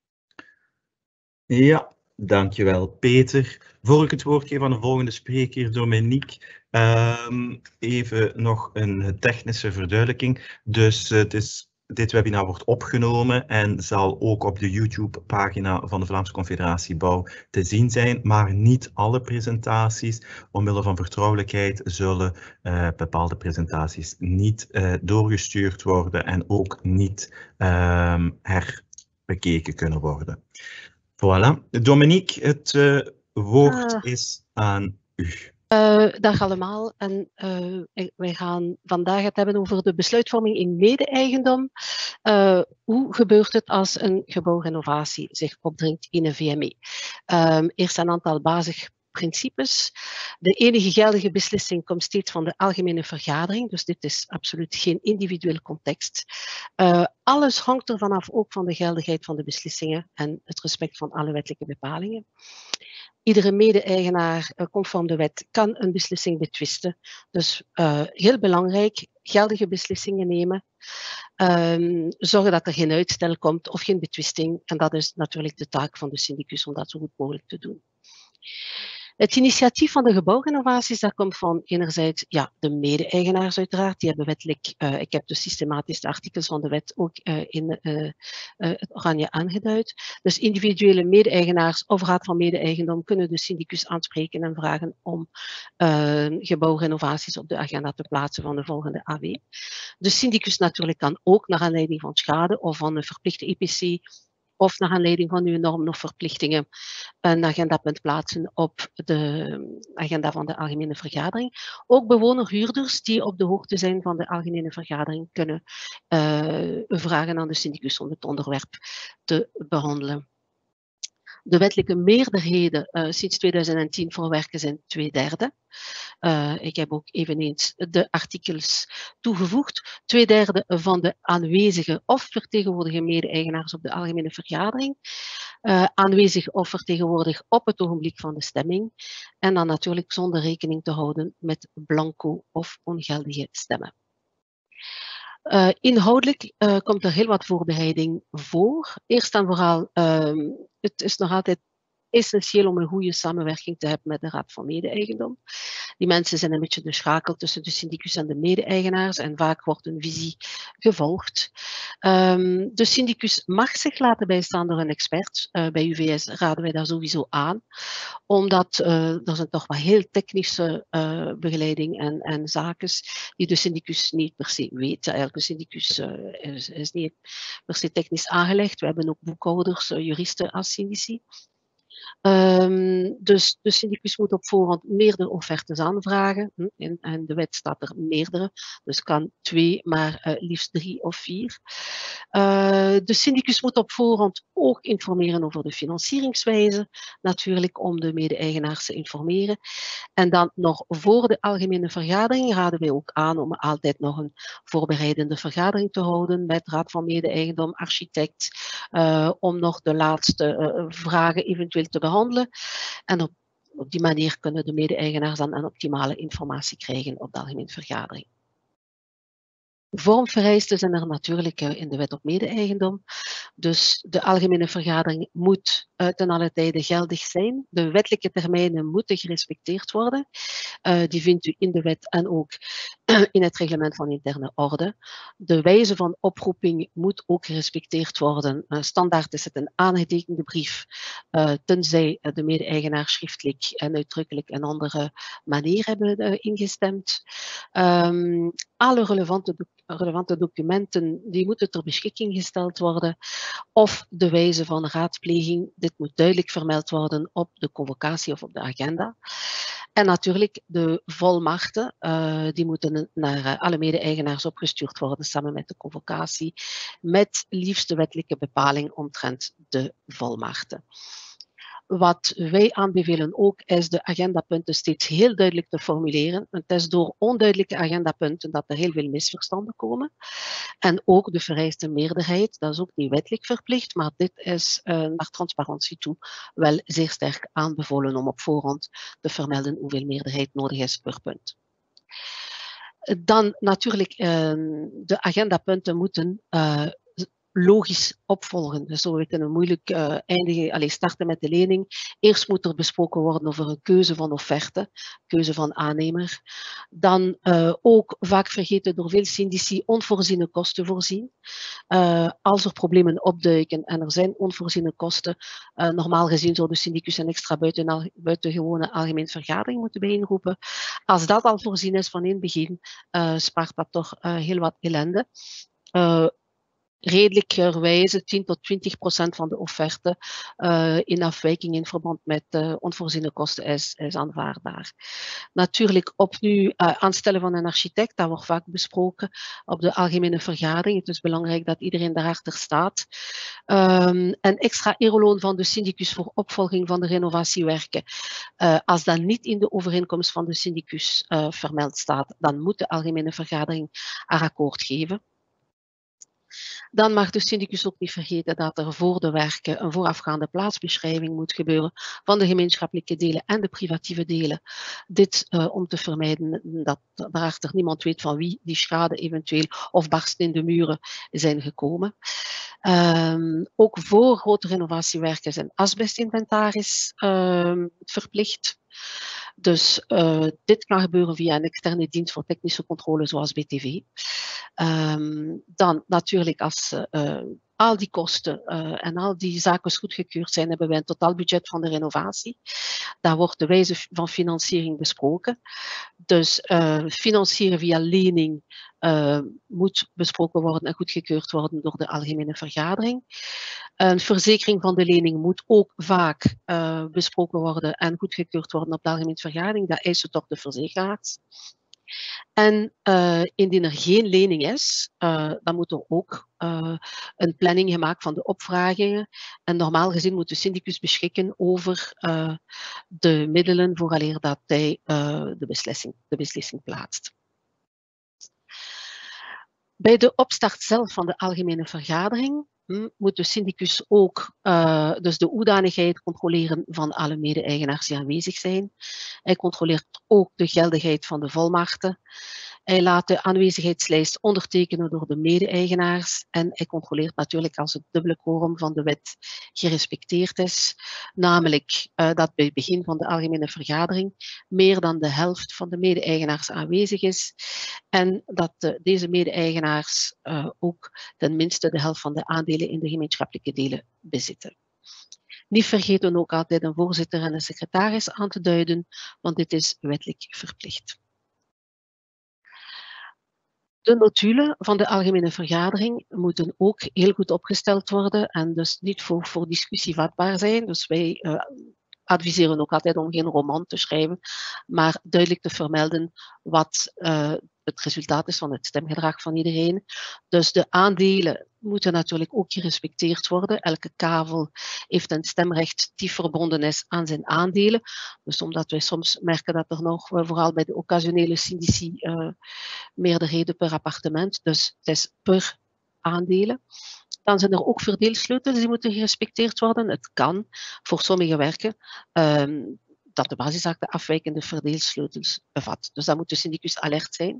Ja, dankjewel Peter. Voor ik het woord geef aan de volgende spreker, Dominique, even nog een technische verduidelijking. Dus dit webinar wordt opgenomen en zal ook op de YouTube-pagina van de Vlaamse Confederatie Bouw te zien zijn, maar niet alle presentaties. Omwille van vertrouwelijkheid zullen bepaalde presentaties niet doorgestuurd worden en ook niet herbekeken kunnen worden. Voilà. Dominique, het woord is aan u. Dag allemaal. En wij gaan vandaag het hebben over de besluitvorming in mede-eigendom. Hoe gebeurt het als een gebouwrenovatie zich opdringt in een VME? Eerst een aantal basisprincipes. De enige geldige beslissing komt steeds van de algemene vergadering, dus dit is absoluut geen individueel context. Alles hangt ervan af, ook van de geldigheid van de beslissingen en het respect van alle wettelijke bepalingen. Iedere mede-eigenaar, conform de wet, kan een beslissing betwisten. Dus heel belangrijk, geldige beslissingen nemen. Zorgen dat er geen uitstel komt of geen betwisting. En dat is natuurlijk de taak van de syndicus om dat zo goed mogelijk te doen. Het initiatief van de gebouwrenovaties, dat komt van enerzijds de mede-eigenaars uiteraard. Die hebben wettelijk, ik heb dus systematisch de artikels van de wet ook in het oranje aangeduid. Dus individuele mede-eigenaars of raad van mede-eigendom kunnen de syndicus aanspreken en vragen om gebouwrenovaties op de agenda te plaatsen van de volgende AW. De syndicus natuurlijk kan ook naar aanleiding van schade of van een verplichte EPC of naar aanleiding van uw normen of verplichtingen een agendapunt plaatsen op de agenda van de algemene vergadering. Ook bewoner-huurders die op de hoogte zijn van de algemene vergadering kunnen vragen aan de syndicus om het onderwerp te behandelen. De wettelijke meerderheden sinds 2010 voor werken zijn 2/3. Ik heb ook eveneens de artikels toegevoegd. 2/3 van de aanwezige of vertegenwoordige mede-eigenaars op de algemene vergadering. Aanwezig of vertegenwoordig op het ogenblik van de stemming. En dan natuurlijk zonder rekening te houden met blanco of ongeldige stemmen. Inhoudelijk komt er heel wat voorbereiding voor. Eerst en vooral, het is nog altijd essentieel om een goede samenwerking te hebben met de Raad van Mede-eigendom. Die mensen zijn een beetje de schakel tussen de syndicus en de mede-eigenaars en vaak wordt een visie gevolgd. De syndicus mag zich laten bijstaan door een expert. Bij UVS raden wij daar sowieso aan, omdat er zijn toch wel heel technische begeleiding en zaken die de syndicus niet per se weet. Elke syndicus is niet per se technisch aangelegd. We hebben ook boekhouders, juristen als syndici. Dus de syndicus moet op voorhand meerdere offertes aanvragen. En de wet staat er meerdere, dus kan 2, maar liefst 3 of 4. De syndicus moet op voorhand ook informeren over de financieringswijze, natuurlijk om de mede-eigenaars te informeren. En dan nog voor de algemene vergadering raden wij ook aan om altijd nog een voorbereidende vergadering te houden met Raad van Mede-eigendom, architect, om nog de laatste vragen eventueel te behandelen. En op die manier kunnen de mede-eigenaars dan een optimale informatie krijgen op de algemene vergadering. Vormvereisten zijn er natuurlijk in de wet op mede-eigendom. Dus de algemene vergadering moet ten alle tijde geldig zijn. De wettelijke termijnen moeten gerespecteerd worden. Die vindt u in de wet en ook in het reglement van interne orde. De wijze van oproeping moet ook gerespecteerd worden. Standaard is het een aangetekende brief, tenzij de mede-eigenaar schriftelijk en uitdrukkelijk een andere manier hebben ingestemd. Alle relevante documenten die moeten ter beschikking gesteld worden. Of de wijze van raadpleging, dit moet duidelijk vermeld worden op de convocatie of op de agenda. En natuurlijk de volmachten, die moeten naar alle mede-eigenaars opgestuurd worden samen met de convocatie, met liefst de wettelijke bepaling omtrent de volmachten. Wat wij aanbevelen ook is de agendapunten steeds heel duidelijk te formuleren. Het is door onduidelijke agendapunten dat er heel veel misverstanden komen. En ook de vereiste meerderheid, dat is ook niet wettelijk verplicht, maar dit is naar transparantie toe wel zeer sterk aanbevolen om op voorhand te vermelden hoeveel meerderheid nodig is per punt. Dan natuurlijk, de agendapunten moeten logisch opvolgen. Dus we kunnen moeilijk starten met de lening. Eerst moet er besproken worden over een keuze van offerte, keuze van aannemer. Dan ook vaak vergeten door veel syndici onvoorziene kosten voorzien. Als er problemen opduiken en er zijn onvoorziene kosten, normaal gezien zou de syndicus een extra buitengewone algemene vergadering moeten bijeenroepen. Als dat al voorzien is van in het begin, spaart dat toch heel wat ellende. Redelijkerwijze 10 tot 20% van de offerte in afwijking in verband met onvoorziene kosten is aanvaardbaar. Natuurlijk opnieuw aanstellen van een architect, dat wordt vaak besproken op de algemene vergadering. Het is belangrijk dat iedereen daarachter staat. Een extra eerloon van de syndicus voor opvolging van de renovatiewerken. Als dat niet in de overeenkomst van de syndicus vermeld staat, dan moet de algemene vergadering haar akkoord geven. Dan mag de syndicus ook niet vergeten dat er voor de werken een voorafgaande plaatsbeschrijving moet gebeuren van de gemeenschappelijke delen en de privatieve delen. Dit om te vermijden dat daarachter niemand weet van wie die schade eventueel of barsten in de muren zijn gekomen. Ook voor grote renovatiewerken zijn asbestinventaris verplicht. Dus dit kan gebeuren via een externe dienst voor technische controle zoals BTV. Dan natuurlijk als al die kosten en al die zaken goedgekeurd zijn, hebben wij een totaalbudget van de renovatie. Daar wordt de wijze van financiering besproken. Dus financieren via lening moet besproken worden en goedgekeurd worden door de algemene vergadering. Een verzekering van de lening moet ook vaak besproken worden en goedgekeurd worden op de algemene vergadering. Dat eisen toch de verzekeraars. En indien er geen lening is, dan moet er ook een planning gemaakt van de opvragingen. En normaal gezien moet de syndicus beschikken over de middelen vooraleer dat hij de beslissing plaatst. Bij de opstart zelf van de algemene vergadering moet de syndicus ook dus de hoedanigheid controleren van alle mede-eigenaars die aanwezig zijn. Hij controleert ook de geldigheid van de volmachten. Hij laat de aanwezigheidslijst ondertekenen door de mede-eigenaars en hij controleert natuurlijk als het dubbele quorum van de wet gerespecteerd is, namelijk dat bij het begin van de algemene vergadering meer dan de helft van de mede-eigenaars aanwezig is en dat deze mede-eigenaars ook tenminste de helft van de aandelen in de gemeenschappelijke delen bezitten. Niet vergeten ook altijd een voorzitter en een secretaris aan te duiden, want dit is wettelijk verplicht. De notulen van de algemene vergadering moeten ook heel goed opgesteld worden en dus niet voor discussie vatbaar zijn. Dus wij adviseren ook altijd om geen roman te schrijven, maar duidelijk te vermelden wat het resultaat is van het stemgedrag van iedereen. Dus de aandelen moeten natuurlijk ook gerespecteerd worden. Elke kavel heeft een stemrecht die verbonden is aan zijn aandelen. Dus omdat wij soms merken dat er nog, vooral bij de occasionele syndici, meerderheden per appartement, dus het is per aandelen. Dan zijn er ook verdeelsleutels die moeten gerespecteerd worden. Het kan voor sommige werken dat de basisakte afwijkende verdeelsleutels bevat. Dus daar moet de syndicus alert zijn.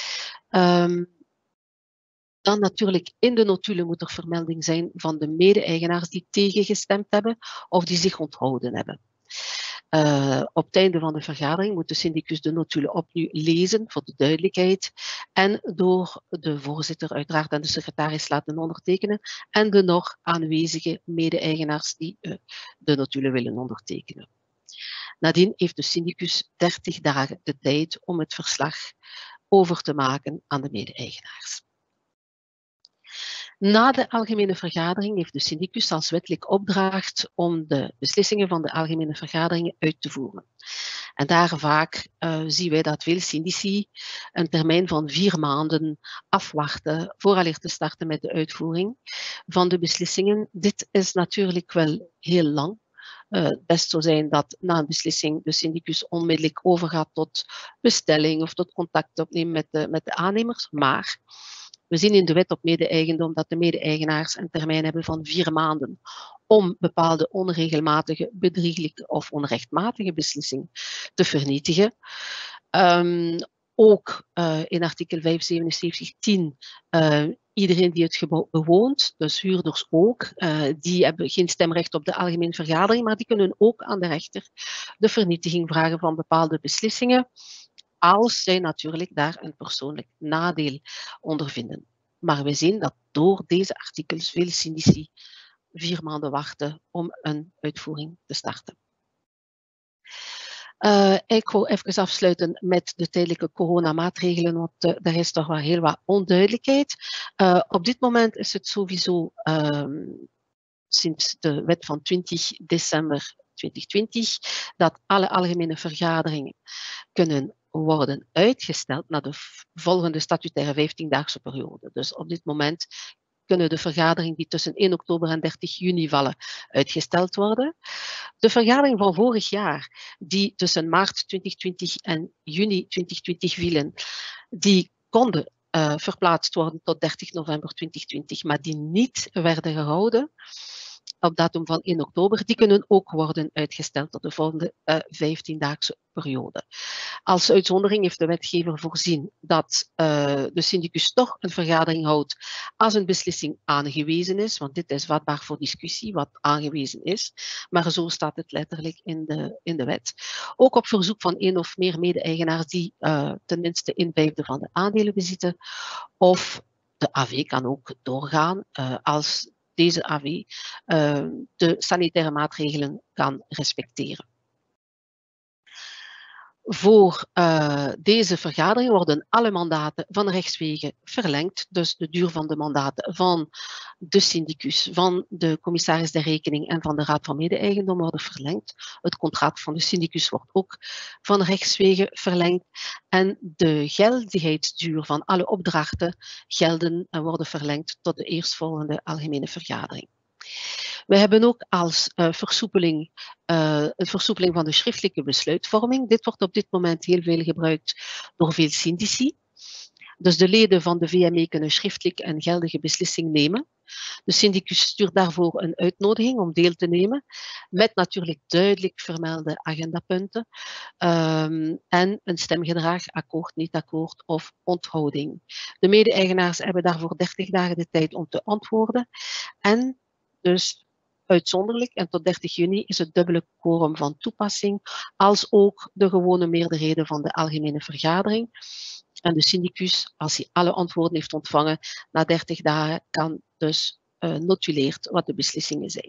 Dan natuurlijk in de notulen moet er vermelding zijn van de mede-eigenaars die tegengestemd hebben of die zich onthouden hebben. Op het einde van de vergadering moet de syndicus de notulen opnieuw lezen voor de duidelijkheid en door de voorzitter uiteraard en de secretaris laten ondertekenen en de nog aanwezige mede-eigenaars die de notulen willen ondertekenen. Nadien heeft de syndicus 30 dagen de tijd om het verslag over te maken aan de mede-eigenaars. Na de algemene vergadering heeft de syndicus als wettelijk opdracht om de beslissingen van de algemene vergaderingen uit te voeren. En daar vaak zien wij dat veel syndici een termijn van 4 maanden afwachten vooraleer te starten met de uitvoering van de beslissingen. Dit is natuurlijk wel heel lang. Het best zou zijn dat na een beslissing de syndicus onmiddellijk overgaat tot bestelling of tot contact opnemen met de aannemers. Maar we zien in de wet op mede-eigendom dat de mede-eigenaars een termijn hebben van 4 maanden om bepaalde onregelmatige, bedrieglijke of onrechtmatige beslissing te vernietigen. Ook in artikel 577.10 iedereen die het gebouw bewoont, dus huurders ook, die hebben geen stemrecht op de algemene vergadering, maar die kunnen ook aan de rechter de vernietiging vragen van bepaalde beslissingen, als zij natuurlijk daar een persoonlijk nadeel ondervinden. Maar we zien dat door deze artikels veel syndici 4 maanden wachten om een uitvoering te starten. Ik wil even afsluiten met de tijdelijke coronamaatregelen, want er is toch wel heel wat onduidelijkheid. Op dit moment is het sowieso sinds de wet van 20 december 2020 dat alle algemene vergaderingen kunnen worden uitgesteld naar de volgende statutaire 15-daagse periode. Dus op dit moment kunnen de vergaderingen die tussen 1 oktober en 30 juni vallen uitgesteld worden. De vergadering van vorig jaar, die tussen maart 2020 en juni 2020 vielen, die konden verplaatst worden tot 30 november 2020, maar die niet werden gehouden. op datum van 1 oktober, die kunnen ook worden uitgesteld tot de volgende 15-daagse periode. Als uitzondering heeft de wetgever voorzien dat de syndicus toch een vergadering houdt als een beslissing aangewezen is, want dit is vatbaar voor discussie, wat aangewezen is, maar zo staat het letterlijk in de wet. Ook op verzoek van één of meer mede-eigenaars die tenminste 1/5 van de aandelen bezitten, of de AV kan ook doorgaan als deze AV de sanitaire maatregelen kan respecteren. Voor deze vergadering worden alle mandaten van rechtswege verlengd. Dus de duur van de mandaten van de syndicus, van de commissaris der rekening en van de raad van mede-eigendom worden verlengd. Het contract van de syndicus wordt ook van rechtswege verlengd. En de geldigheidsduur van alle opdrachten gelden en worden verlengd tot de eerstvolgende algemene vergadering. We hebben ook als versoepeling van de schriftelijke besluitvorming. Dit wordt op dit moment heel veel gebruikt door veel syndici. Dus de leden van de VME kunnen schriftelijk een geldige beslissing nemen. De syndicus stuurt daarvoor een uitnodiging om deel te nemen, met natuurlijk duidelijk vermelde agendapunten en een stemgedrag, akkoord, niet akkoord of onthouding. De mede-eigenaars hebben daarvoor 30 dagen de tijd om te antwoorden en dus uitzonderlijk en tot 30 juni is het dubbele quorum van toepassing, als ook de gewone meerderheden van de algemene vergadering. En de syndicus, als hij alle antwoorden heeft ontvangen, na 30 dagen kan dus notuleert wat de beslissingen zijn.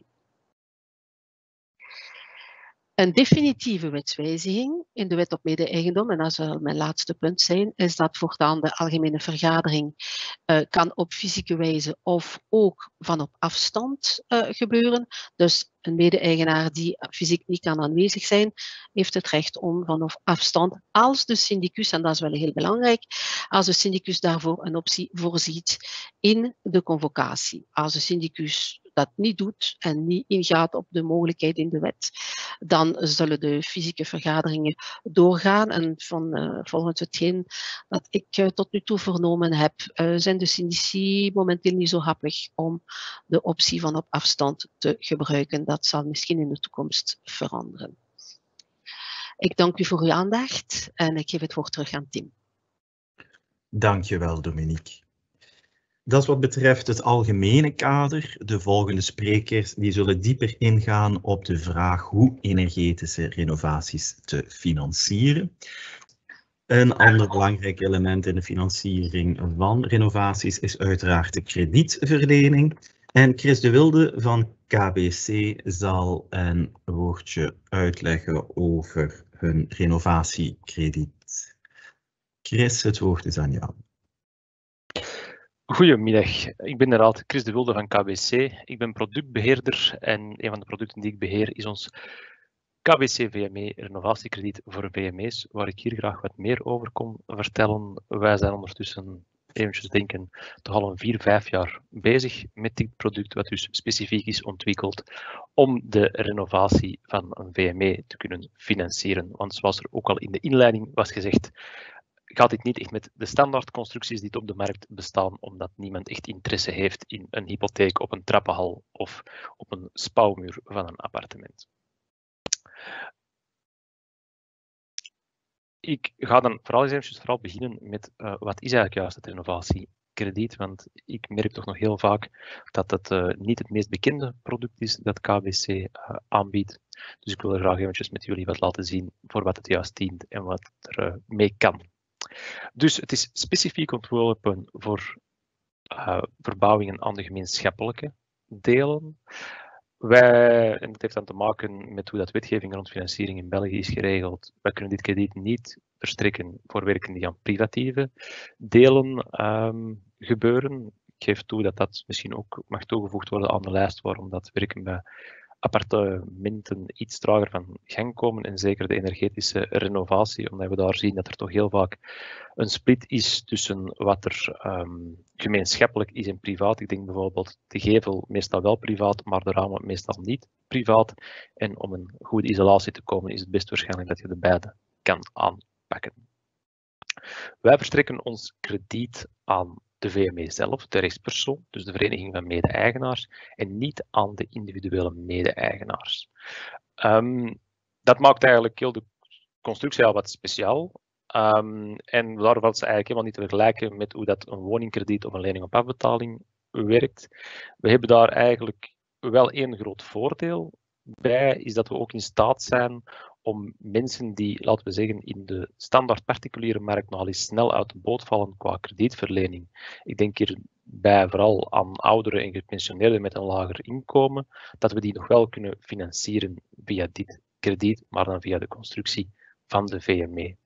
Een definitieve wetswijziging in de wet op mede-eigendom, en dat zal mijn laatste punt zijn, is dat voortaan de algemene vergadering kan op fysieke wijze of ook van op afstand gebeuren. Dus een mede-eigenaar die fysiek niet kan aanwezig zijn, heeft het recht om van op afstand, als de syndicus, en dat is wel heel belangrijk, als de syndicus daarvoor een optie voorziet in de convocatie. Als de syndicus dat niet doet en niet ingaat op de mogelijkheid in de wet, dan zullen de fysieke vergaderingen doorgaan. En volgens hetgeen dat ik tot nu toe vernomen heb, zijn de syndici momenteel niet zo happig om de optie van op afstand te gebruiken. Dat zal misschien in de toekomst veranderen. Ik dank u voor uw aandacht en ik geef het woord terug aan Tim. Dankjewel, Dominique. Dat is wat betreft het algemene kader. De volgende sprekers die zullen dieper ingaan op de vraag hoe energetische renovaties te financieren. Een ander belangrijk element in de financiering van renovaties is uiteraard de kredietverlening. En Chris de Wilde van KBC zal een woordje uitleggen over hun renovatiekrediet. Chris, het woord is aan jou. Goedemiddag, ik ben inderdaad Chris de Wilde van KBC. Ik ben productbeheerder en een van de producten die ik beheer is ons KBC VME renovatiekrediet voor VME's, waar ik hier graag wat meer over kon vertellen. Wij zijn ondertussen, eventjes denken, toch al 4-5 jaar bezig met dit product, wat dus specifiek is ontwikkeld om de renovatie van een VME te kunnen financieren. Want zoals er ook al in de inleiding was gezegd, gaat dit niet echt met de standaardconstructies die op de markt bestaan, omdat niemand echt interesse heeft in een hypotheek op een trappenhal of op een spouwmuur van een appartement. Ik ga dan vooral beginnen met wat is eigenlijk juist het renovatiekrediet, want ik merk toch nog heel vaak dat het niet het meest bekende product is dat KBC aanbiedt. Dus ik wil er graag eventjes met jullie wat laten zien voor wat het juist dient en wat er mee kan. Dus het is specifiek ontworpen voor verbouwingen aan de gemeenschappelijke delen. En dat heeft dan te maken met hoe dat wetgeving rond financiering in België is geregeld. Wij kunnen dit krediet niet verstrekken voor werken die aan privatieve delen gebeuren. Ik geef toe dat dat misschien ook mag toegevoegd worden aan de lijst waarom dat werken bij appartementen iets trager van gang komen en zeker de energetische renovatie, omdat we daar zien dat er toch heel vaak een split is tussen wat er gemeenschappelijk is en privaat. Ik denk bijvoorbeeld de gevel meestal wel privaat, maar de ramen meestal niet privaat. En om een goede isolatie te komen is het best waarschijnlijk dat je de beide kan aanpakken. Wij verstrekken ons krediet aan de VME zelf, de rechtspersoon, dus de vereniging van mede-eigenaars, en niet aan de individuele mede-eigenaars. Dat maakt eigenlijk heel de constructie al wat speciaal. En daar valt ze eigenlijk helemaal niet te vergelijken met hoe dat een woningkrediet of een lening op afbetaling werkt. We hebben daar eigenlijk wel één groot voordeel bij, is dat we ook in staat zijn om mensen die, laten we zeggen, in de standaard particuliere markt nogal eens snel uit de boot vallen qua kredietverlening. Ik denk hierbij vooral aan ouderen en gepensioneerden met een lager inkomen, dat we die nog wel kunnen financieren via dit krediet, maar dan via de constructie van de VME.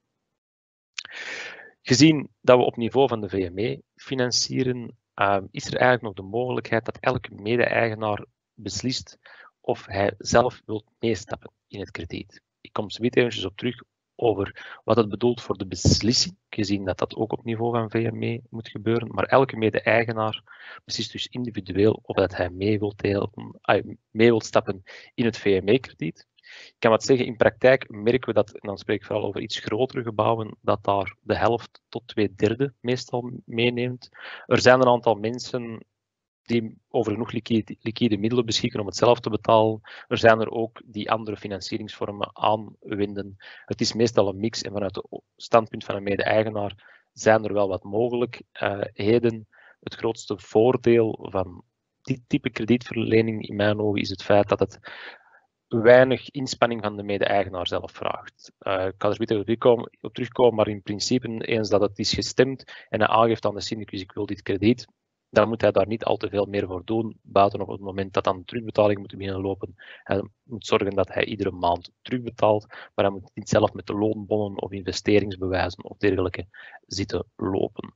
Gezien dat we op niveau van de VME financieren, is er eigenlijk nog de mogelijkheid dat elke mede-eigenaar beslist of hij zelf wil meestappen in het krediet. Ik kom zo eventjes op terug over wat het bedoelt voor de beslissing, gezien dat dat ook op niveau van VME moet gebeuren. Maar elke mede-eigenaar beslist dus individueel of dat hij mee wil stappen in het VME-krediet. Ik kan wat zeggen, in praktijk merken we dat, en dan spreek ik vooral over iets grotere gebouwen, dat daar de helft tot 2/3 meestal meeneemt. Er zijn een aantal mensen die over genoeg liquide middelen beschikken om het zelf te betalen. Er zijn er ook die andere financieringsvormen aanwenden. Het is meestal een mix en vanuit het standpunt van een mede-eigenaar zijn er wel wat mogelijkheden. Het grootste voordeel van dit type kredietverlening in mijn ogen is het feit dat het weinig inspanning van de mede-eigenaar zelf vraagt. Ik ga er weer op terugkomen, maar in principe, eens dat het is gestemd en hij aangeeft aan de syndicus, ik wil dit krediet, dan moet hij daar niet al te veel meer voor doen, buiten op het moment dat dan de terugbetaling moet beginnen lopen. Hij moet zorgen dat hij iedere maand terugbetaalt, maar hij moet niet zelf met de loonbonnen of investeringsbewijzen of dergelijke zitten lopen.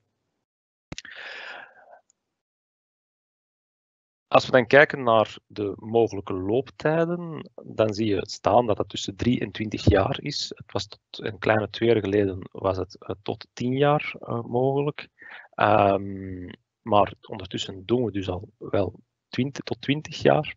Als we dan kijken naar de mogelijke looptijden, dan zie je staan dat het tussen 3 en 20 jaar is. Het was tot een kleine 2 jaar geleden was het tot 10 jaar mogelijk. Maar ondertussen doen we dus al wel 20 jaar.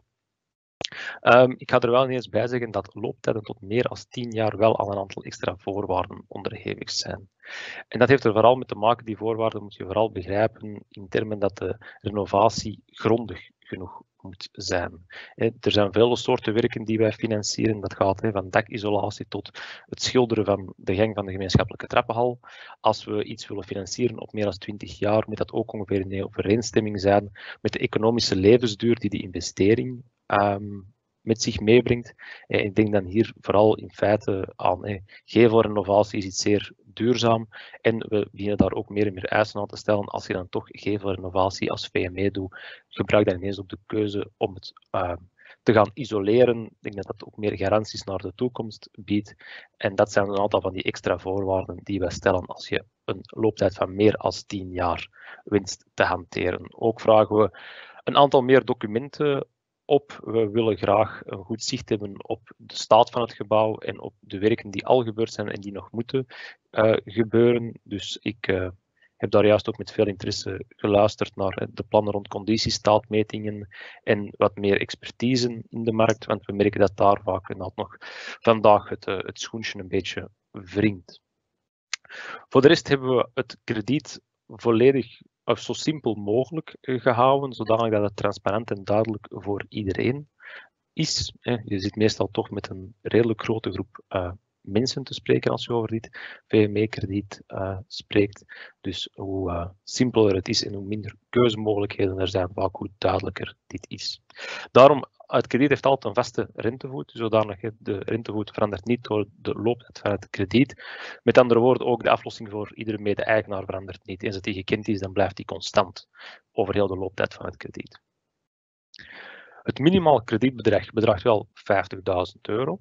Ik ga er wel eens bij zeggen dat looptijden tot meer dan 10 jaar wel aan een aantal extra voorwaarden onderhevig zijn. En dat heeft er vooral mee te maken, die voorwaarden moet je vooral begrijpen in termen dat de renovatie grondig genoeg moet zijn. Er zijn vele soorten werken die wij financieren. Dat gaat van dakisolatie tot het schilderen van de gang van de gemeenschappelijke trappenhal. Als we iets willen financieren op meer dan 20 jaar, moet dat ook ongeveer in overeenstemming zijn met de economische levensduur die de investering met zich meebrengt. Ik denk dan hier vooral in feite aan gevelrenovatie is iets zeer duurzaam en we beginnen daar ook meer en meer eisen aan te stellen. Als je dan toch gevelrenovatie als VME doet, gebruik dan ineens ook de keuze om het te gaan isoleren. Ik denk dat dat ook meer garanties naar de toekomst biedt. En dat zijn een aantal van die extra voorwaarden die wij stellen als je een looptijd van meer dan 10 jaar wenst te hanteren. Ook vragen we een aantal meer documenten op. We willen graag een goed zicht hebben op de staat van het gebouw en op de werken die al gebeurd zijn en die nog moeten gebeuren. Dus ik heb daar juist ook met veel interesse geluisterd naar de plannen rond conditiestaatmetingen en wat meer expertise in de markt, want we merken dat daar vaak nog vandaag het schoentje een beetje wringt. Voor de rest hebben we het krediet volledig of zo simpel mogelijk gehouden, zodanig dat het transparant en duidelijk voor iedereen is. Je zit meestal toch met een redelijk grote groep mensen te spreken als je over dit VME-krediet spreekt. Dus hoe simpeler het is en hoe minder keuzemogelijkheden er zijn, vaak hoe duidelijker dit is. Daarom, het krediet heeft altijd een vaste rentevoet, zodanig de rentevoet verandert niet door de looptijd van het krediet. Met andere woorden, ook de aflossing voor iedere mede-eigenaar verandert niet. Eens dat die gekend is, dan blijft die constant over heel de looptijd van het krediet. Het minimaal kredietbedrag bedraagt wel €50.000.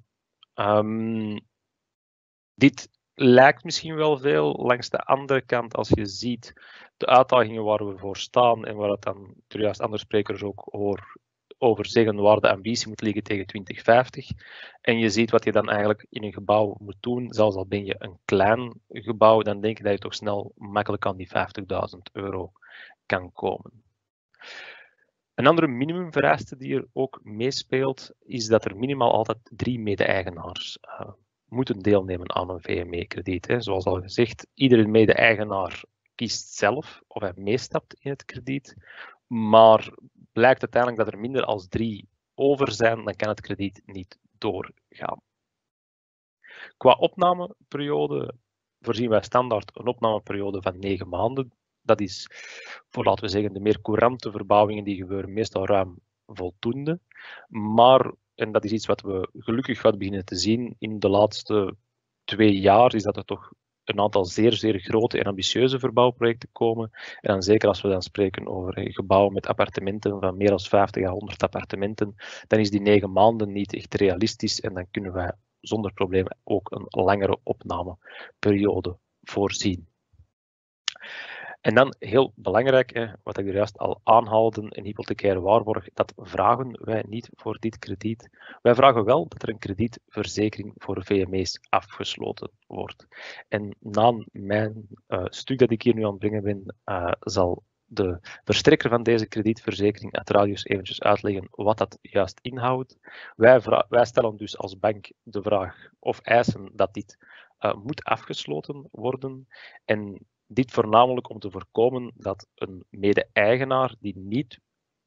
Dit lijkt misschien wel veel. Langs de andere kant, als je ziet de uitdagingen waar we voor staan en waar het dan juist andere sprekers ook over zeggen waar de ambitie moet liggen tegen 2050. En je ziet wat je dan eigenlijk in een gebouw moet doen. Zelfs al ben je een klein gebouw, dan denk je dat je toch snel makkelijk aan die €50.000 kan komen. Een andere minimumvereiste die er ook meespeelt, is dat er minimaal altijd 3 mede-eigenaars moeten deelnemen aan een VME-krediet. Zoals al gezegd, iedere mede-eigenaar kiest zelf of hij meestapt in het krediet, maar blijkt uiteindelijk dat er minder dan 3 over zijn, dan kan het krediet niet doorgaan. Qua opnameperiode voorzien wij standaard een opnameperiode van 9 maanden. Dat is voor, laten we zeggen, de meer courante verbouwingen die gebeuren, meestal ruim voldoende. Maar, en dat is iets wat we gelukkig gaan beginnen te zien in de laatste 2 jaar, is dat er toch een aantal zeer, zeer grote en ambitieuze verbouwprojecten komen. En dan zeker als we dan spreken over gebouwen met appartementen van meer dan 50 à 100 appartementen, dan is die 9 maanden niet echt realistisch en dan kunnen wij zonder problemen ook een langere opnameperiode voorzien. En dan heel belangrijk, wat ik er juist al aanhaalde, een hypothecaire waarborg, dat vragen wij niet voor dit krediet. Wij vragen wel dat er een kredietverzekering voor VME's afgesloten wordt. En na mijn stuk dat ik hier nu aan het brengen ben, zal de verstrekker van deze kredietverzekering Atradius eventjes uitleggen wat dat juist inhoudt. Wij stellen dus als bank de vraag of eisen dat dit moet afgesloten worden. En dit voornamelijk om te voorkomen dat een mede-eigenaar die niet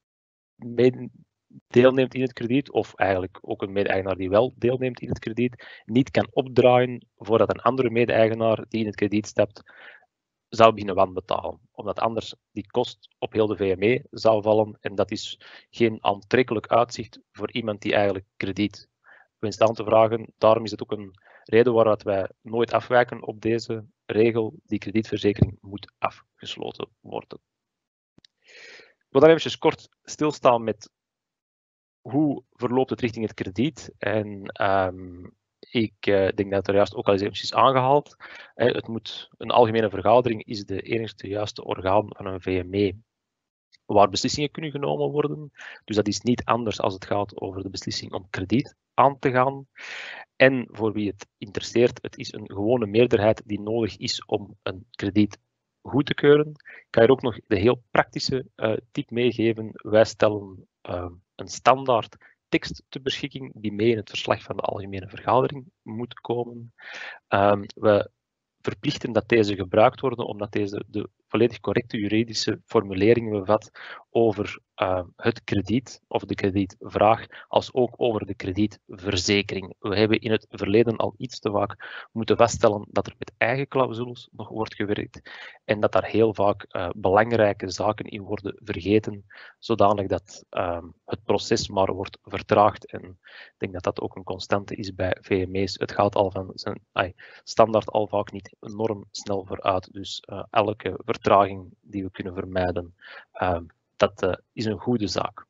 deelneemt in het krediet, of eigenlijk ook een mede-eigenaar die wel deelneemt in het krediet, niet kan opdraaien voordat een andere mede-eigenaar die in het krediet stapt, zou beginnen wanbetalen. Omdat anders die kost op heel de VME zou vallen en dat is geen aantrekkelijk uitzicht voor iemand die eigenlijk krediet wenst aan te vragen. Daarom is het ook een reden waaruit wij nooit afwijken op deze regel. Die kredietverzekering moet afgesloten worden. Ik wil dan eventjes kort stilstaan met hoe verloopt het richting het krediet. En ik denk dat er juist ook al eens eventjes aangehaald. Het moet, een algemene vergadering is de enigste juiste orgaan van een VME waar beslissingen kunnen genomen worden. Dus dat is niet anders als het gaat over de beslissing om krediet aan te gaan. En voor wie het interesseert, het is een gewone meerderheid die nodig is om een krediet goed te keuren. Ik kan hier ook nog de heel praktische tip meegeven. Wij stellen een standaard tekst ter beschikking die mee in het verslag van de algemene vergadering moet komen. We verplichten dat deze gebruikt worden, omdat deze de volledig correcte juridische formuleringen bevat over het krediet of de kredietvraag, als ook over de kredietverzekering. We hebben in het verleden al iets te vaak moeten vaststellen dat er met eigen clausules nog wordt gewerkt en dat daar heel vaak belangrijke zaken in worden vergeten, zodanig dat het proces maar wordt vertraagd. En ik denk dat dat ook een constante is bij VME's. Het gaat al van zijn standaard al vaak niet enorm snel vooruit. Dus elke vertraging die we kunnen vermijden, dat is een goede zaak.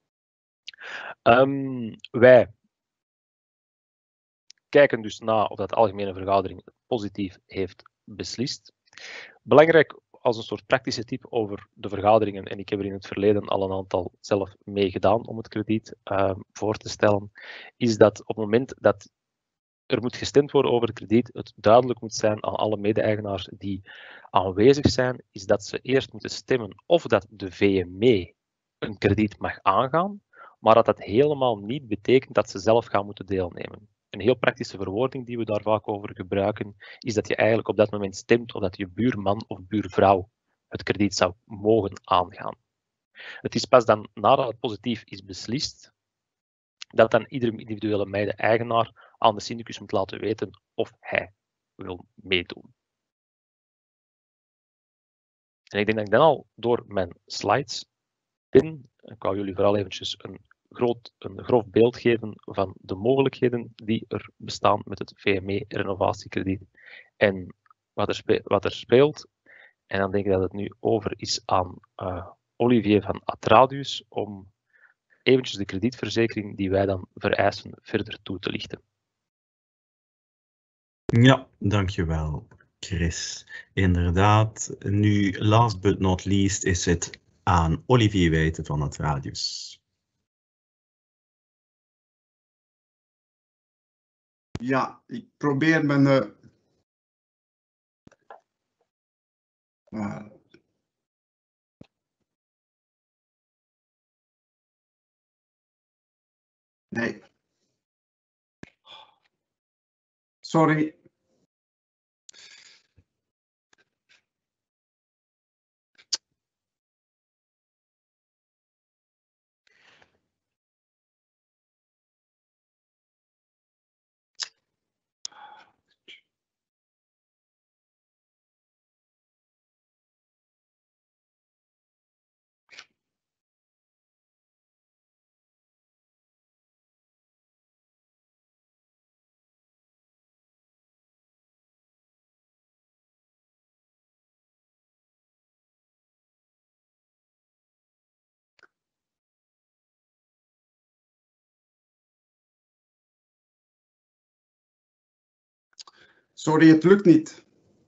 Wij kijken dus na of dat de algemene vergadering positief heeft beslist. Belangrijk als een soort praktische tip over de vergaderingen, en ik heb er in het verleden al een aantal zelf mee gedaan om het krediet voor te stellen, is dat op het moment dat er moet gestemd worden over het krediet, het duidelijk moet zijn aan alle mede-eigenaars die aanwezig zijn, is dat ze eerst moeten stemmen of dat de VME een krediet mag aangaan, maar dat dat helemaal niet betekent dat ze zelf gaan moeten deelnemen. Een heel praktische verwoording die we daar vaak over gebruiken, is dat je eigenlijk op dat moment stemt of dat je buurman of buurvrouw het krediet zou mogen aangaan. Het is pas dan nadat het positief is beslist, dat dan iedere individuele mede-eigenaar aan de syndicus moet laten weten of hij wil meedoen. En ik denk dat ik dan al door mijn slides ben. Ik wou jullie vooral eventjes een grof beeld geven van de mogelijkheden die er bestaan met het VME-renovatiekrediet en wat er speelt. En dan denk ik dat het nu over is aan Olivier van Atradius om eventjes de kredietverzekering die wij dan vereisen verder toe te lichten. Ja, dankjewel Chris. Inderdaad, nu last but not least is het aan Olivier Wijten van Atradius. Ja, ik probeer mijn nee. Sorry. Sorry, het lukt niet.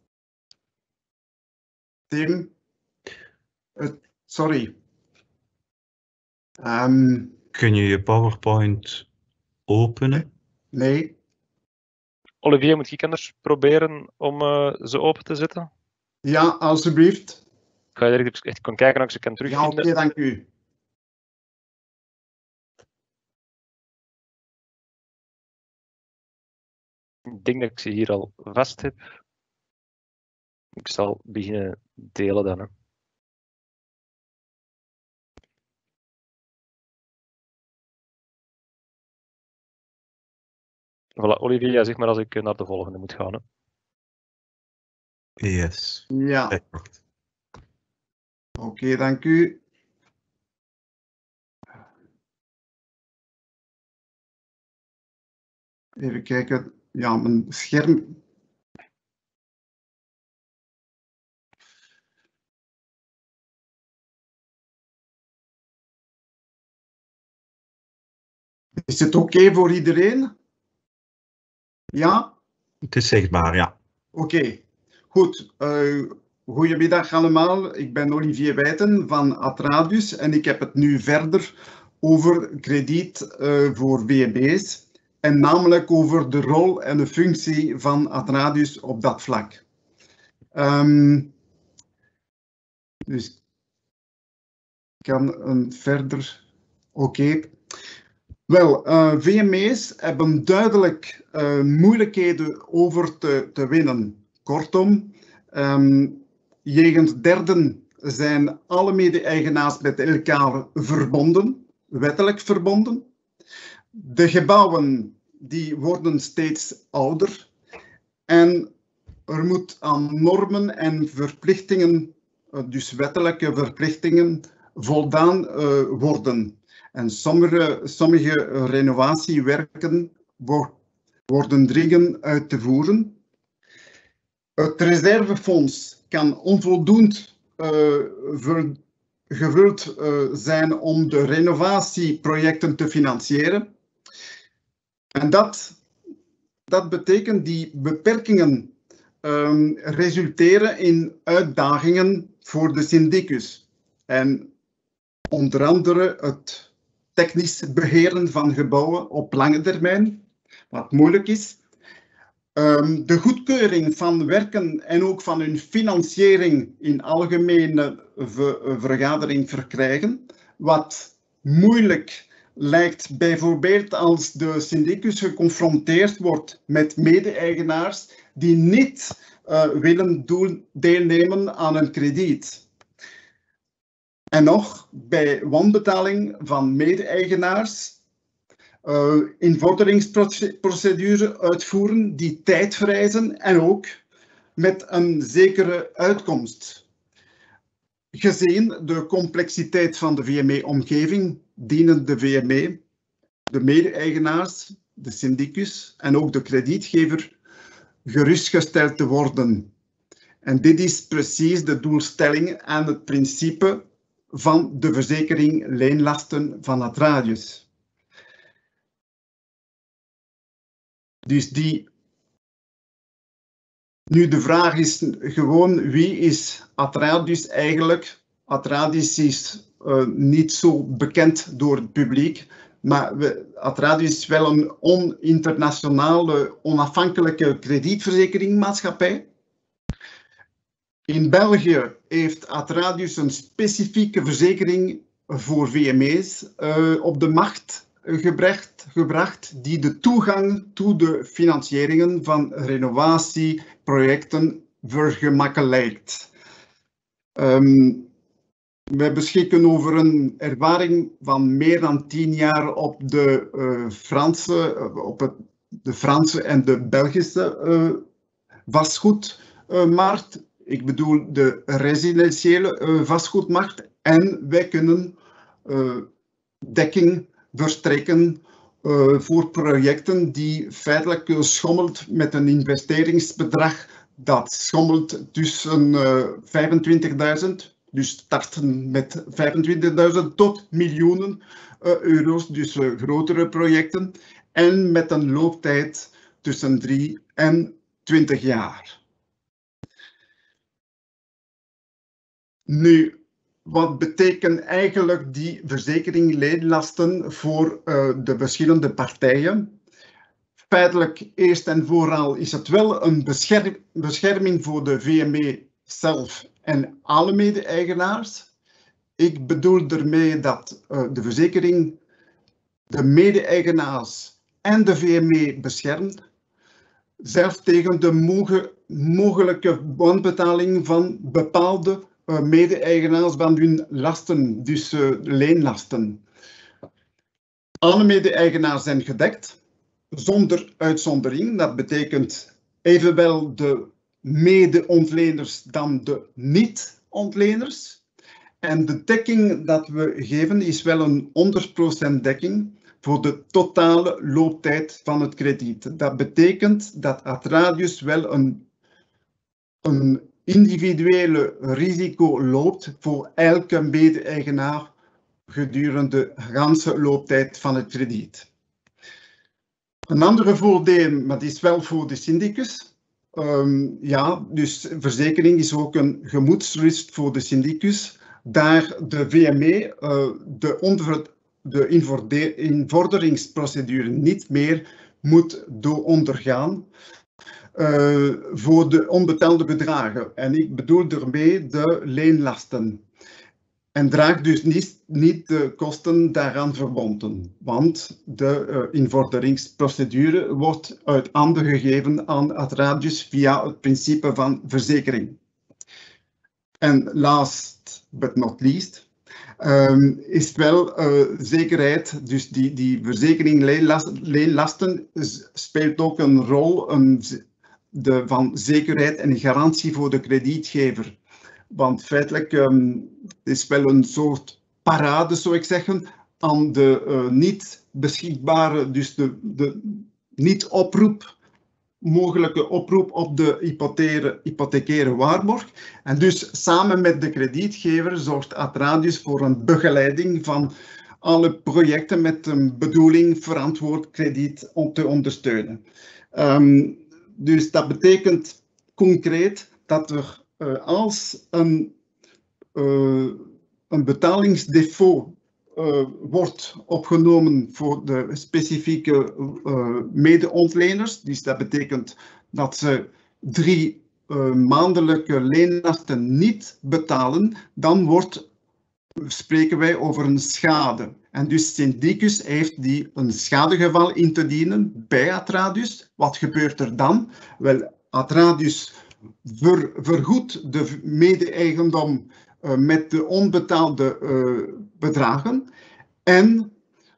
Tim? Sorry. Kun je je PowerPoint openen? Nee. Olivier, moet ik anders proberen om ze open te zetten? Ja, alsjeblieft. Ik ga direct echt kijken of ik ze kan Ja, terugvinden. oké, dank u. Ik denk dat ik ze hier al vast heb. Ik zal beginnen delen dan. Hè. Voilà, Olivier, ja, zeg maar als ik naar de volgende moet gaan. Hè. Yes. Ja, Perfect. oké, dank u. Even kijken. Ja, mijn scherm. Is het oké voor iedereen? Ja? Het is zichtbaar, ja. Oké. Goed. Goedemiddag allemaal. Ik ben Olivier Wijten van Atradius en ik heb het nu verder over krediet voor VMB's. En namelijk over de rol en de functie van Atradius op dat vlak. Dus ik kan verder. Oké. Wel, VME's hebben duidelijk moeilijkheden over te winnen. Kortom, jegens derden zijn alle mede-eigenaars met elkaar verbonden, wettelijk verbonden. De gebouwen die worden steeds ouder en er moet aan normen en verplichtingen, dus wettelijke verplichtingen, voldaan worden. En sommige renovatiewerken worden dringend uit te voeren. Het reservefonds kan onvoldoende gevuld zijn om de renovatieprojecten te financieren. En dat betekent die beperkingen resulteren in uitdagingen voor de syndicus. En onder andere het technisch beheren van gebouwen op lange termijn, wat moeilijk is. De goedkeuring van werken en ook van hun financiering in algemene vergadering verkrijgen, wat moeilijk lijkt bijvoorbeeld als de syndicus geconfronteerd wordt met mede-eigenaars die niet willen deelnemen aan een krediet. En nog, bij wanbetaling van mede-eigenaars, invorderingsprocedure uitvoeren die tijd vereisen en ook met een zekere uitkomst. Gezien de complexiteit van de VME-omgeving dienen de VME, de mede-eigenaars, de syndicus en ook de kredietgever gerustgesteld te worden. En dit is precies de doelstelling en het principe van de verzekering leenlasten van Atradius. Dus nu de vraag is gewoon, wie is Atradius eigenlijk? Atradius is niet zo bekend door het publiek, maar Atradius is wel een internationale onafhankelijke kredietverzekeringmaatschappij. In België heeft Atradius een specifieke verzekering voor VME's op de markt gebracht die de toegang toe de financieringen van renovatieprojecten vergemakkelijkt. We beschikken over een ervaring van meer dan 10 jaar op de Franse en de Belgische vastgoedmarkt. Ik bedoel de residentiële vastgoedmarkt. En wij kunnen dekking verstrekken voor projecten die feitelijk schommelt met een investeringsbedrag dat schommelt tussen 25.000, dus starten met 25.000 tot miljoenen euro's, dus grotere projecten, en met een looptijd tussen 3 en 20 jaar. Nu, wat betekent eigenlijk die verzekering leenlasten voor de verschillende partijen? Feitelijk, eerst en vooral is het wel een bescherming voor de VME zelf en alle mede-eigenaars. Ik bedoel ermee dat de verzekering de mede-eigenaars en de VME beschermt, zelfs tegen de mogelijke wanbetaling van bepaalde mede-eigenaars van hun lasten, dus leenlasten. Alle mede-eigenaars zijn gedekt, zonder uitzondering. Dat betekent evenwel de mede-ontleners dan de niet-ontleners. En de dekking dat we geven is wel een 100% dekking voor de totale looptijd van het krediet. Dat betekent dat Atradius wel een individuele risico loopt voor elke mede-eigenaar gedurende de hele looptijd van het krediet. Een andere voordeel, maar die is wel voor de syndicus. Ja, dus verzekering is ook een gemoedsrust voor de syndicus. Daar de VME de invorderingsprocedure niet meer moet ondergaan voor de onbetaalde bedragen. En ik bedoel daarmee de leenlasten. En draagt dus niet de kosten daaraan verbonden, want de invorderingsprocedure wordt uit handen gegeven aan Atradius via het principe van verzekering. En last but not least is wel zekerheid, dus die verzekering leenlasten speelt ook een rol van zekerheid en garantie voor de kredietgever. Want feitelijk is wel een soort parade, zou ik zeggen, aan de niet beschikbare, dus de niet mogelijke oproep op de hypothecaire waarborg. En dus samen met de kredietgever zorgt Atradius voor een begeleiding van alle projecten met een bedoeling verantwoord krediet om te ondersteunen. Dus dat betekent concreet dat er als een betalingsdefaut wordt opgenomen voor de specifieke mede-ontleners. Dus dat betekent dat ze 3 maandelijke leenlasten niet betalen, dan spreken wij over een schade. En dus syndicus heeft een schadegeval in te dienen bij Atradius. Wat gebeurt er dan? Wel, Atradius vergoedt de mede-eigendom met de onbetaalde bedragen en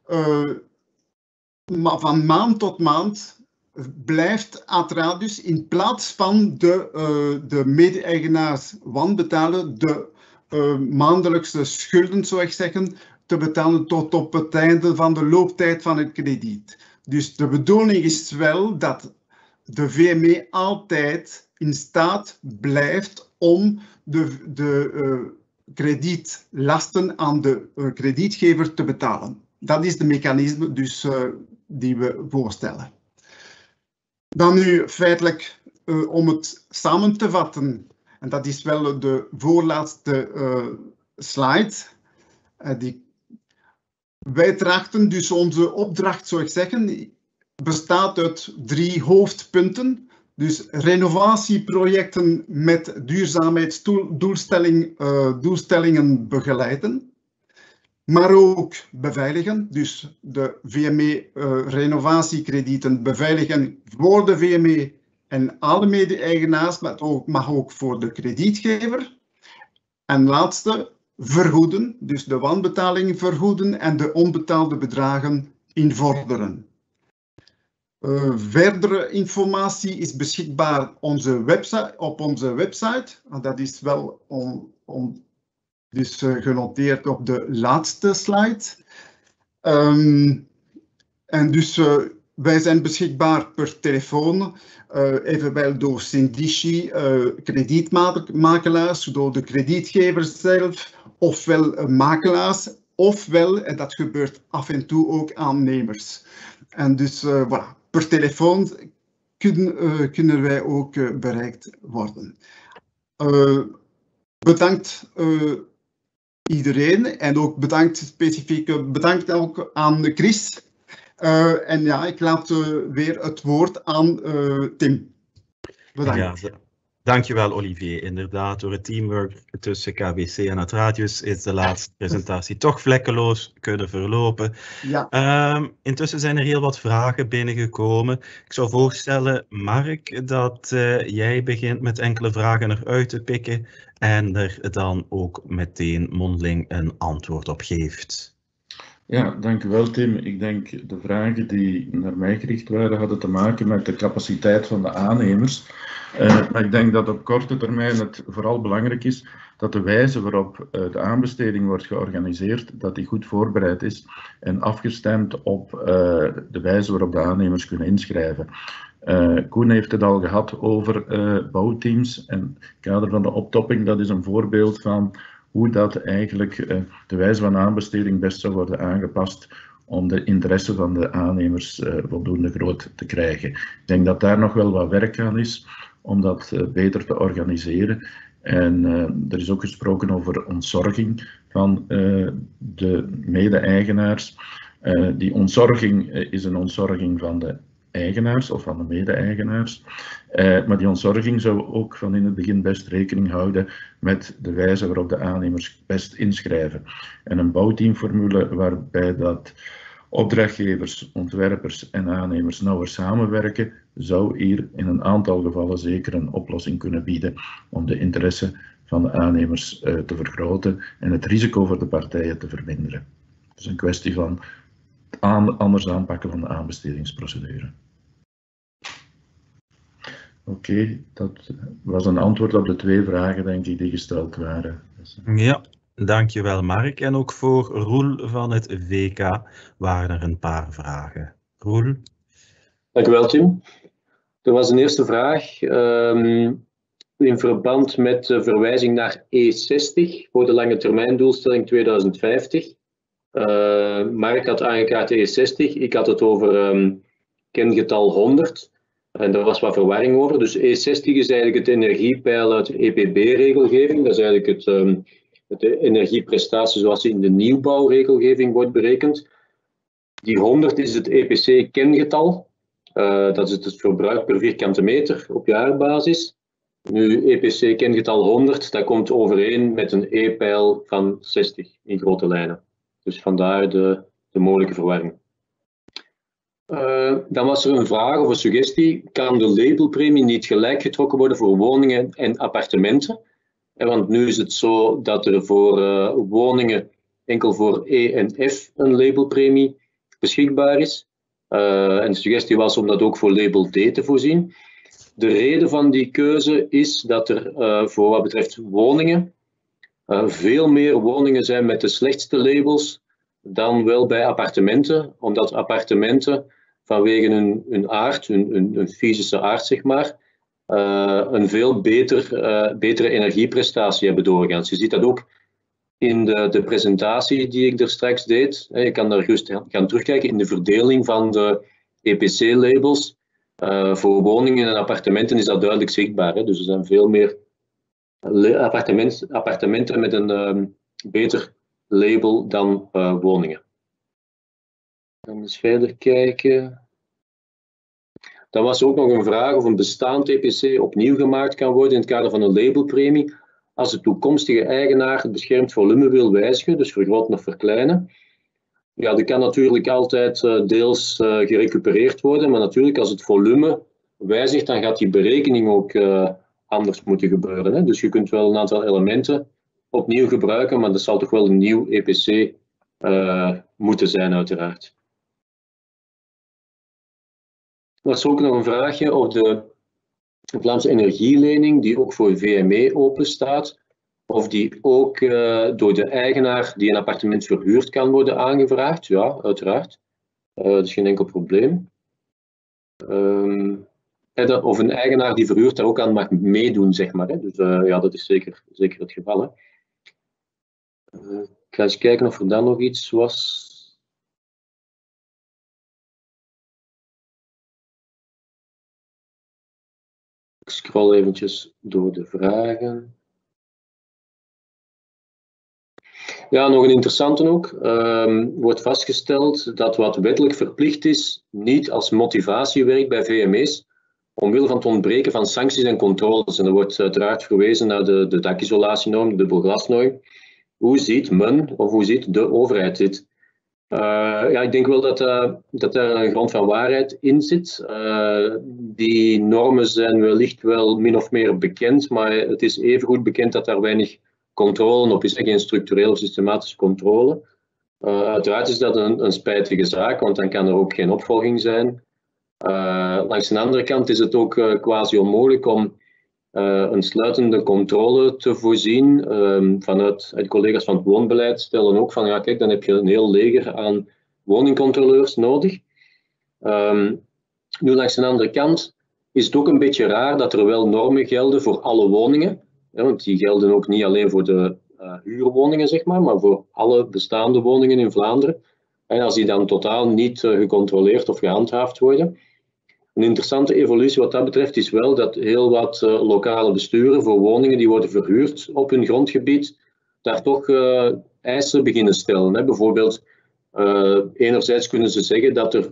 van maand tot maand blijft Atradius in plaats van de mede-eigenaars wanbetalen de maandelijkse schulden, zou ik zeggen, te betalen tot op het einde van de looptijd van het krediet. Dus de bedoeling is wel dat de VME altijd in staat blijft om de kredietlasten aan de kredietgever te betalen. Dat is de mechanisme dus, die we voorstellen. Dan nu feitelijk, om het samen te vatten, en dat is wel de voorlaatste slide. Wij trachten dus onze opdracht, zou ik zeggen, bestaat uit 3 hoofdpunten. Dus renovatieprojecten met duurzaamheidsdoelstellingen begeleiden, maar ook beveiligen. Dus de VME-renovatiekredieten beveiligen voor de VME en alle mede-eigenaars, maar ook voor de kredietgever. En laatste, vergoeden, dus de wanbetaling vergoeden en de onbetaalde bedragen invorderen. Verdere informatie is beschikbaar op onze website. Dat is wel dus genoteerd op de laatste slide. En dus wij zijn beschikbaar per telefoon, evenwel door syndici, kredietmakelaars, door de kredietgever zelf, ofwel makelaars, ofwel, en dat gebeurt af en toe ook, aannemers. En dus voilà. Per telefoon kunnen wij ook bereikt worden. Bedankt iedereen en ook bedankt specifiek bedankt ook aan Chris. En ja, ik laat weer het woord aan Tim. Bedankt. Ja, dankjewel Olivier. Inderdaad, door het teamwork tussen KBC en Atradius is de laatste presentatie toch vlekkeloos kunnen verlopen. Ja. Intussen zijn er heel wat vragen binnengekomen. Ik zou voorstellen, Mark, dat jij begint met enkele vragen eruit te pikken en er dan ook meteen mondeling een antwoord op geeft. Ja, dank u wel Tim. Ik denk de vragen die naar mij gericht waren hadden te maken met de capaciteit van de aannemers. Maar ik denk dat op korte termijn het vooral belangrijk is dat de wijze waarop de aanbesteding wordt georganiseerd, dat die goed voorbereid is en afgestemd op de wijze waarop de aannemers kunnen inschrijven. Koen heeft het al gehad over bouwteams en in het kader van de optopping, dat is een voorbeeld van hoe dat eigenlijk de wijze van aanbesteding best zou worden aangepast om de interesse van de aannemers voldoende groot te krijgen. Ik denk dat daar nog wel wat werk aan is om dat beter te organiseren. En er is ook gesproken over ontzorging van de mede-eigenaars. Die ontzorging is een ontzorging van de eigenaars of van de mede-eigenaars. Maar die ontzorging zou ook van in het begin best rekening houden met de wijze waarop de aannemers best inschrijven. En een bouwteamformule waarbij dat opdrachtgevers, ontwerpers en aannemers nauwer samenwerken, zou hier in een aantal gevallen zeker een oplossing kunnen bieden om de interesse van de aannemers te vergroten en het risico voor de partijen te verminderen. Het is een kwestie van anders aanpakken van de aanbestedingsprocedure. Oké, dat was een antwoord op de 2 vragen, denk ik, die gesteld waren. Ja, dankjewel Mark. En ook voor Roel van het VK waren er een paar vragen. Roel? Dankjewel Tim. Er was een eerste vraag in verband met de verwijzing naar E60 voor de lange termijn doelstelling 2050. Mark had aangekaart E60, ik had het over kengetal 100 en daar was wat verwarring over. Dus E60 is eigenlijk het energiepeil uit de EPB-regelgeving, dat is eigenlijk de energieprestatie zoals die in de nieuwbouwregelgeving wordt berekend. Die 100 is het EPC-kengetal, dat is het verbruik per vierkante meter op jaarbasis. Nu, EPC-kengetal 100, dat komt overeen met een E-peil van 60 in grote lijnen. Dus vandaar de mogelijke verwarring. Dan was er een vraag of een suggestie. Kan de labelpremie niet gelijk getrokken worden voor woningen en appartementen? Want nu is het zo dat er voor woningen enkel voor E en F een labelpremie beschikbaar is. En de suggestie was om dat ook voor label D te voorzien. De reden van die keuze is dat er voor wat betreft woningen veel meer woningen zijn met de slechtste labels dan wel bij appartementen, omdat appartementen vanwege hun aard, hun fysische aard zeg maar, een veel betere energieprestatie hebben doorgaans. Je ziet dat ook in de presentatie die ik er straks deed. Je kan daar gerust gaan terugkijken in de verdeling van de EPC-labels. Voor woningen en appartementen is dat duidelijk zichtbaar. Dus er zijn veel meer appartementen met een beter label dan woningen. Dan eens verder kijken. Dan was er ook nog een vraag of een bestaand EPC opnieuw gemaakt kan worden in het kader van een labelpremie als de toekomstige eigenaar het beschermd volume wil wijzigen, dus vergroten of verkleinen. Ja, dat kan natuurlijk altijd deels gerecupereerd worden, maar natuurlijk als het volume wijzigt, dan gaat die berekening ook anders moeten gebeuren. Hè? Dus je kunt wel een aantal elementen opnieuw gebruiken, maar dat zal toch wel een nieuw EPC moeten zijn uiteraard. Er was ook nog een vraagje of de Vlaamse energielening, die ook voor VME open staat, of die ook door de eigenaar die een appartement verhuurt kan worden aangevraagd. Ja, uiteraard. Dat is geen enkel probleem. Of een eigenaar die verhuurt daar ook aan mag meedoen, zeg maar. Hè. Dus ja, dat is zeker het geval. Hè. Ik ga eens kijken of er dan nog iets was. Ik scroll eventjes door de vragen. Ja, nog een interessante ook. Wordt vastgesteld dat wat wettelijk verplicht is, niet als motivatie werkt bij VME's, omwille van het ontbreken van sancties en controles. En er wordt uiteraard verwezen naar de dakisolatienorm, de dubbelglasnorm. Hoe ziet men, of hoe ziet de overheid dit? Ja, ik denk wel dat daar een grond van waarheid in zit. Die normen zijn wellicht wel min of meer bekend, maar het is evengoed bekend dat daar weinig controle op is, geen structurele of systematische controle. Uiteraard is dat een spijtige zaak, want dan kan er ook geen opvolging zijn. Langs de andere kant is het ook quasi onmogelijk om een sluitende controle te voorzien. Vanuit collega's van het woonbeleid stellen ook van, ja kijk, dan heb je een heel leger aan woningcontroleurs nodig. Nu langs de andere kant is het ook een beetje raar dat er wel normen gelden voor alle woningen. Ja, want die gelden ook niet alleen voor de huurwoningen, zeg maar voor alle bestaande woningen in Vlaanderen. En als die dan totaal niet gecontroleerd of gehandhaafd worden. Een interessante evolutie wat dat betreft is wel dat heel wat lokale besturen voor woningen die worden verhuurd op hun grondgebied, daar toch eisen beginnen stellen. Hè. Bijvoorbeeld, enerzijds kunnen ze zeggen dat er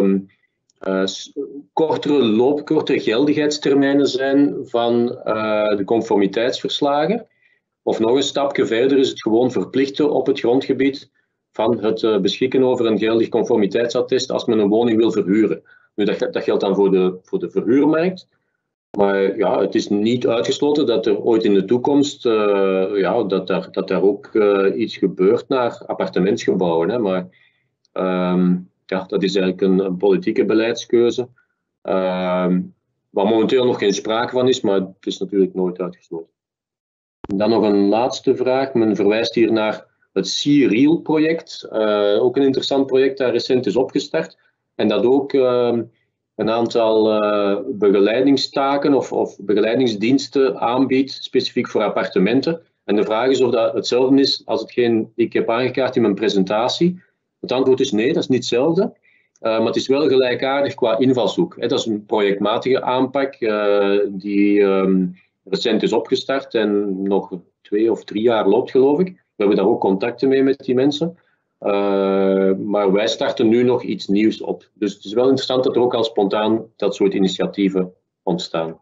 kortere geldigheidstermijnen zijn van de conformiteitsverslagen. Of nog een stapje verder is het gewoon verplichten op het grondgebied van het beschikken over een geldig conformiteitsattest als men een woning wil verhuren. Nu, dat geldt dan voor de verhuurmarkt. Maar ja, het is niet uitgesloten dat er ooit in de toekomst dat daar ook iets gebeurt naar appartementsgebouwen. Hè. Maar ja, dat is eigenlijk een politieke beleidskeuze. Waar momenteel nog geen sprake van is, maar het is natuurlijk nooit uitgesloten. En dan nog een laatste vraag. Men verwijst hier naar het C-Real-project. Ook een interessant project dat recent is opgestart. En dat ook een aantal begeleidingstaken of begeleidingsdiensten aanbiedt, specifiek voor appartementen. En de vraag is of dat hetzelfde is als hetgeen ik heb aangekaart in mijn presentatie. Het antwoord is nee, dat is niet hetzelfde. Maar het is wel gelijkaardig qua invalshoek. Dat is een projectmatige aanpak die recent is opgestart en nog 2 of 3 jaar loopt, geloof ik. We hebben daar ook contacten mee met die mensen. Maar wij starten nu nog iets nieuws op. Dus het is wel interessant dat er ook al spontaan dat soort initiatieven ontstaan.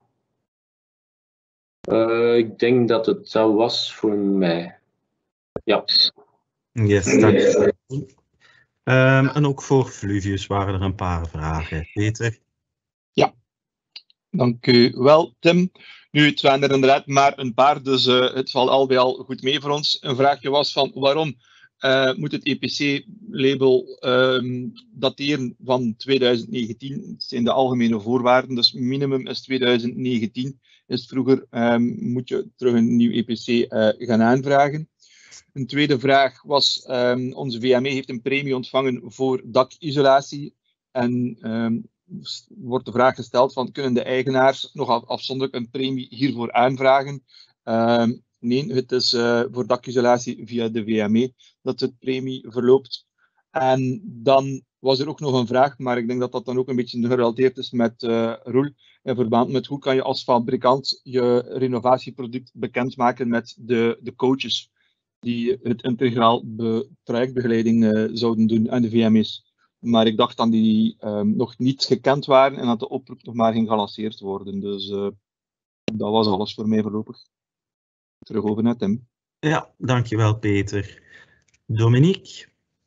Ik denk dat het zo was voor mij. Ja. Yes, dank. En ook voor Fluvius waren er een paar vragen. Peter? Ja, dank u wel, Tim. Nu, het waren er inderdaad maar een paar, dus het valt al bij al goed mee voor ons. Een vraagje was van waarom moet het EPC-label dateren van 2019. Het zijn de algemene voorwaarden, dus minimum is 2019. Is vroeger moet je terug een nieuw EPC gaan aanvragen. Een tweede vraag was, onze VME heeft een premie ontvangen voor dakisolatie. En wordt de vraag gesteld van, kunnen de eigenaars nog afzonderlijk een premie hiervoor aanvragen? Nee, het is voor dakisolatie via de VME dat het premie verloopt. En dan was er ook nog een vraag, maar ik denk dat dat dan ook een beetje gerelateerd is met Roel, in verband met hoe kan je als fabrikant je renovatieproduct bekendmaken met de coaches die het integraal trajectbegeleiding zouden doen aan de VME's. Maar ik dacht dat die nog niet gekend waren en dat de oproep nog maar ging gelanceerd worden. Dus dat was alles voor mij voorlopig. Terug over naar Tim. Ja, dankjewel Peter. Dominique?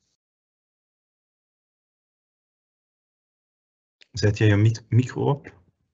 Zet jij je micro op?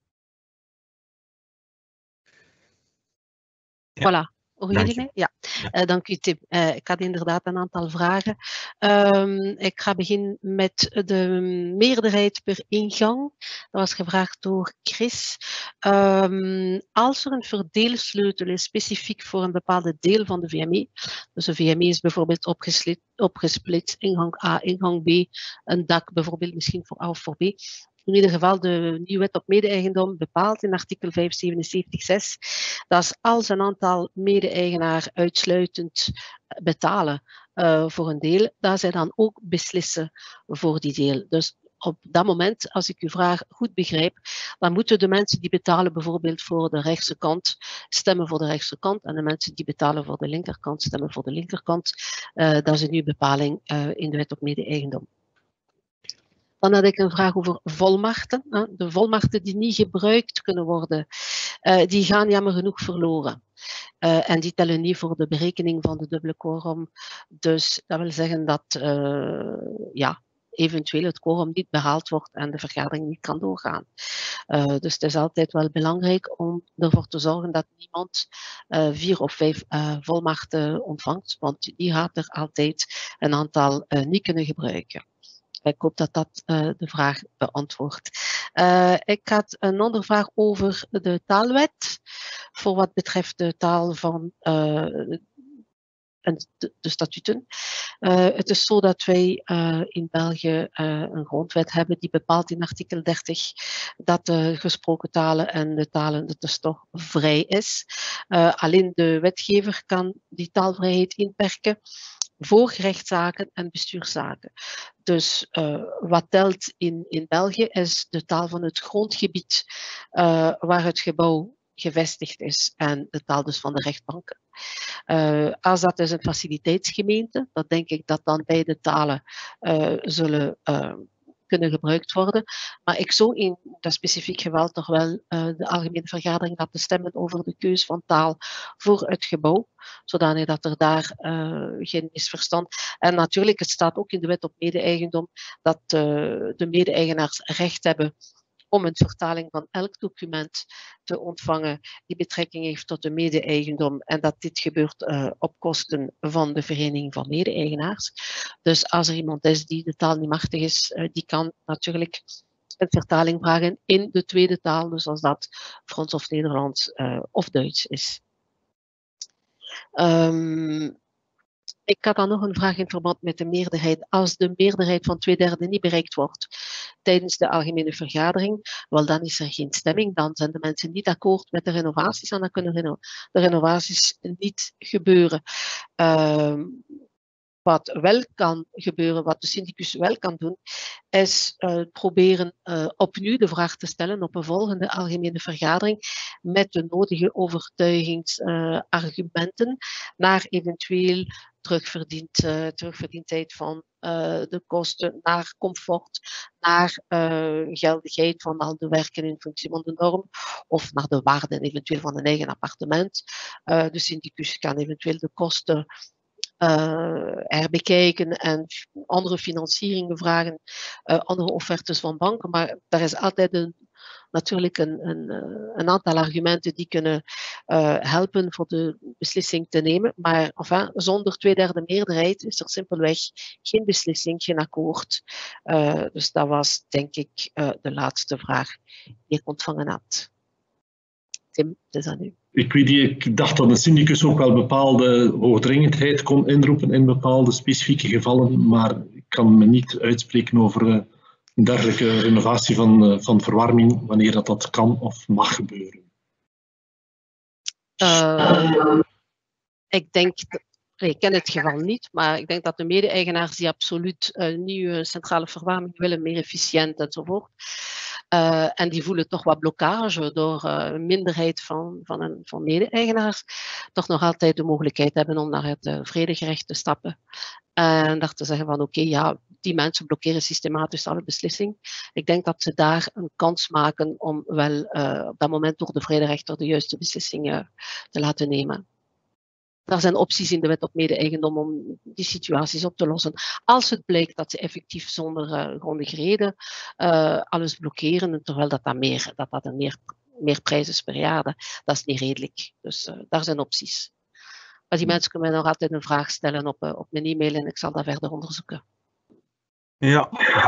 Ja. Voilà. Horen jullie mij? Ja, dank u Tim. Ik had inderdaad een aantal vragen. Ik ga beginnen met de meerderheid per ingang. Dat was gevraagd door Chris. Als er een verdeelsleutel is, specifiek voor een bepaalde deel van de VME, dus de VME is bijvoorbeeld opgesplit, ingang A, ingang B, een dak bijvoorbeeld misschien voor A of voor B. In ieder geval, de nieuwe wet op mede-eigendom bepaalt in artikel 577.6 dat als een aantal mede-eigenaar uitsluitend betalen voor een deel, dat zij dan ook beslissen voor die deel. Dus op dat moment, als ik uw vraag goed begrijp, dan moeten de mensen die betalen bijvoorbeeld voor de rechtse kant stemmen voor de rechtse kant en de mensen die betalen voor de linkerkant stemmen voor de linkerkant. Dat is een nieuwe bepaling in de wet op mede-eigendom. Dan had ik een vraag over volmachten. De volmachten die niet gebruikt kunnen worden, die gaan jammer genoeg verloren. En die tellen niet voor de berekening van de dubbele quorum. Dus dat wil zeggen dat eventueel het quorum niet behaald wordt en de vergadering niet kan doorgaan. Dus het is altijd wel belangrijk om ervoor te zorgen dat niemand 4 of 5 volmachten ontvangt, want die gaat er altijd een aantal niet kunnen gebruiken. Ik hoop dat dat de vraag beantwoordt. Ik had een andere vraag over de taalwet, voor wat betreft de taal van de statuten. Het is zo dat wij in België een grondwet hebben die bepaalt in artikel 30 dat de gesproken talen en de talen dat dus toch vrij is. Alleen de wetgever kan die taalvrijheid inperken voor rechtszaken en bestuurszaken. Dus wat telt in België is de taal van het grondgebied waar het gebouw gevestigd is en de taal dus van de rechtbanken. Als dat is een faciliteitsgemeente, dan denk ik dat dan beide talen zullen kunnen gebruikt worden. Maar ik zou in dat specifiek geval toch wel de algemene vergadering laten stemmen over de keus van taal voor het gebouw, zodanig dat er daar geen misverstand. En natuurlijk, het staat ook in de wet op mede-eigendom dat de mede-eigenaars recht hebben om een vertaling van elk document te ontvangen die betrekking heeft tot de mede-eigendom en dat dit gebeurt op kosten van de vereniging van mede-eigenaars. Dus als er iemand is die de taal niet machtig is, die kan natuurlijk een vertaling vragen in de tweede taal, dus als dat Frans of Nederlands of Duits is. Ik had dan nog een vraag in verband met de meerderheid. Als de meerderheid van 2/3 niet bereikt wordt tijdens de algemene vergadering, wel dan is er geen stemming. Dan zijn de mensen niet akkoord met de renovaties en dan kunnen de renovaties niet gebeuren. Wat wel kan gebeuren, wat de syndicus wel kan doen, is proberen opnieuw de vraag te stellen op een volgende algemene vergadering met de nodige overtuigingsargumenten naar eventueel terugverdiendheid van de kosten, naar comfort, naar geldigheid van al de werken in functie van de norm of naar de waarde eventueel van een eigen appartement. De syndicus kan eventueel de kosten herbekijken en andere financieringen vragen, andere offertes van banken, maar daar is altijd natuurlijk een aantal argumenten die kunnen helpen voor de beslissing te nemen, maar enfin, zonder 2/3 meerderheid is er simpelweg geen beslissing, geen akkoord. Dus dat was denk ik de laatste vraag die ik ontvangen had. Tim, het is aan u. Ik dacht dat een syndicus ook wel bepaalde hoogdringendheid kon inroepen in bepaalde specifieke gevallen, maar ik kan me niet uitspreken over een dergelijke renovatie van verwarming, wanneer dat kan of mag gebeuren. Ik ken het geval niet, maar ik denk dat de mede-eigenaars die absoluut nieuwe centrale verwarming willen, meer efficiënt enzovoort. En die voelen toch wat blokkage door een minderheid van mede-eigenaars, toch nog altijd de mogelijkheid hebben om naar het vredegerecht te stappen. En daar te zeggen van oké, ja, die mensen blokkeren systematisch alle beslissing. Ik denk dat ze daar een kans maken om wel op dat moment door de vrederechter de juiste beslissing te laten nemen. Er zijn opties in de wet op mede-eigendom om die situaties op te lossen. Als het blijkt dat ze effectief zonder grondige reden alles blokkeren, terwijl dat meer prijs is per jaar, dat is niet redelijk. Dus daar zijn opties. Maar die mensen kunnen mij nog altijd een vraag stellen op mijn e-mail en ik zal dat verder onderzoeken. Ja,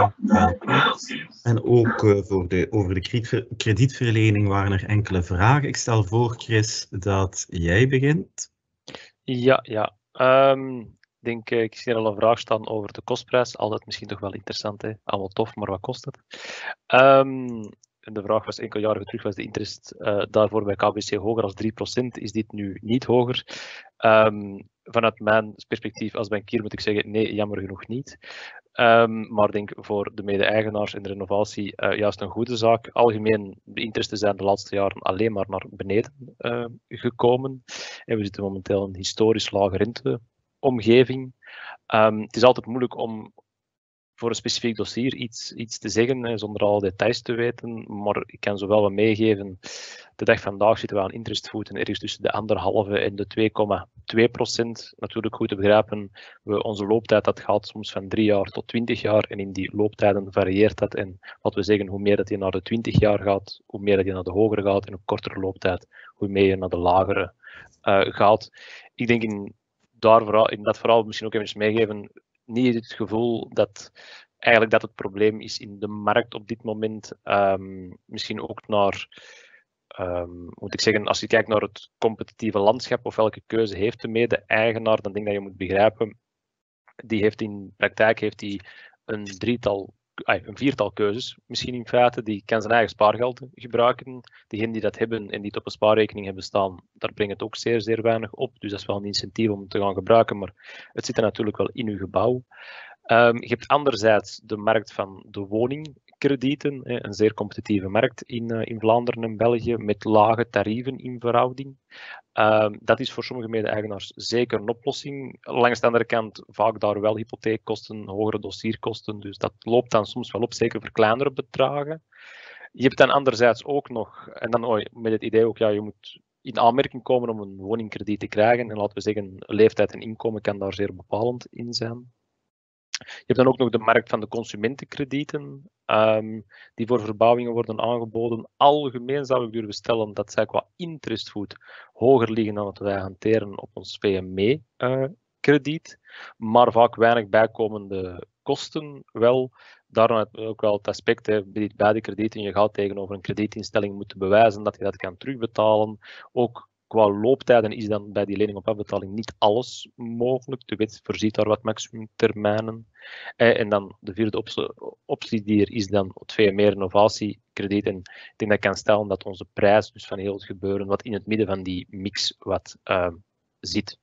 en ook over de kredietverlening waren er enkele vragen. Ik stel voor, Chris, dat jij begint. Ja. Ik denk, ik zie er al een vraag staan over de kostprijs. Altijd misschien toch wel interessant, hè? Allemaal tof, maar wat kost het? De vraag was enkele jaren terug, was de interest daarvoor bij KBC hoger als 3%? Is dit nu niet hoger? vanuit mijn perspectief als bankier moet ik zeggen, nee, jammer genoeg niet. Maar ik denk voor de mede-eigenaars in de renovatie juist een goede zaak. Algemeen, de interesten zijn de laatste jaren alleen maar naar beneden gekomen. En we zitten momenteel in een historisch lage renteomgeving. Het is altijd moeilijk om voor een specifiek dossier iets te zeggen, zonder alle details te weten. Maar ik kan zo wel wat meegeven. De dag vandaag zitten we aan interestvoeten ergens tussen de 1,5 en de 2,2%. Natuurlijk goed te begrijpen, onze looptijd dat gaat soms van 3 jaar tot 20 jaar. En in die looptijden varieert dat. En wat we zeggen, hoe meer dat je naar de 20 jaar gaat, hoe meer dat je naar de hogere gaat. En op kortere looptijd, hoe meer je naar de lagere gaat. Ik denk in dat verhaal misschien ook even meegeven, niet het gevoel dat eigenlijk dat het probleem is in de markt op dit moment. Misschien ook naar, moet ik zeggen, als je kijkt naar het competitieve landschap of welke keuze heeft de mede-eigenaar, dan denk ik dat je moet begrijpen, die heeft in praktijk een viertal keuzes, misschien in feite. Die kan zijn eigen spaargeld gebruiken. Diegenen die dat hebben en die het op een spaarrekening hebben staan, daar brengt het ook zeer, zeer weinig op. Dus dat is wel een incentief om het te gaan gebruiken, maar het zit er natuurlijk wel in uw gebouw. Je hebt anderzijds de markt van de woningkredieten, een zeer competitieve markt in Vlaanderen en België, met lage tarieven in verhouding. Dat is voor sommige mede-eigenaars zeker een oplossing. Langs de andere kant vaak daar wel hypotheekkosten, hogere dossierkosten, dus dat loopt dan soms wel op, zeker voor kleinere bedragen. Je hebt dan anderzijds ook nog, en dan met het idee ook, ja, je moet in aanmerking komen om een woningkrediet te krijgen, en laten we zeggen, leeftijd en inkomen kan daar zeer bepalend in zijn. Je hebt dan ook nog de markt van de consumentenkredieten, die voor verbouwingen worden aangeboden. Algemeen zou ik durven stellen dat zij qua interestvoet hoger liggen dan wat wij hanteren op ons VME-krediet, maar vaak weinig bijkomende kosten wel. Daarom ook wel het aspect, bij de kredieten, je gaat tegenover een kredietinstelling moeten bewijzen dat je dat kan terugbetalen. Ook qua looptijden is dan bij die lening op afbetaling niet alles mogelijk. De wet voorziet daar wat maximumtermijnen. En dan de vierde optie die er is dan het VME-renovatiekrediet. En ik denk dat ik kan stellen dat onze prijs dus van heel het gebeuren wat in het midden van die mix wat zit.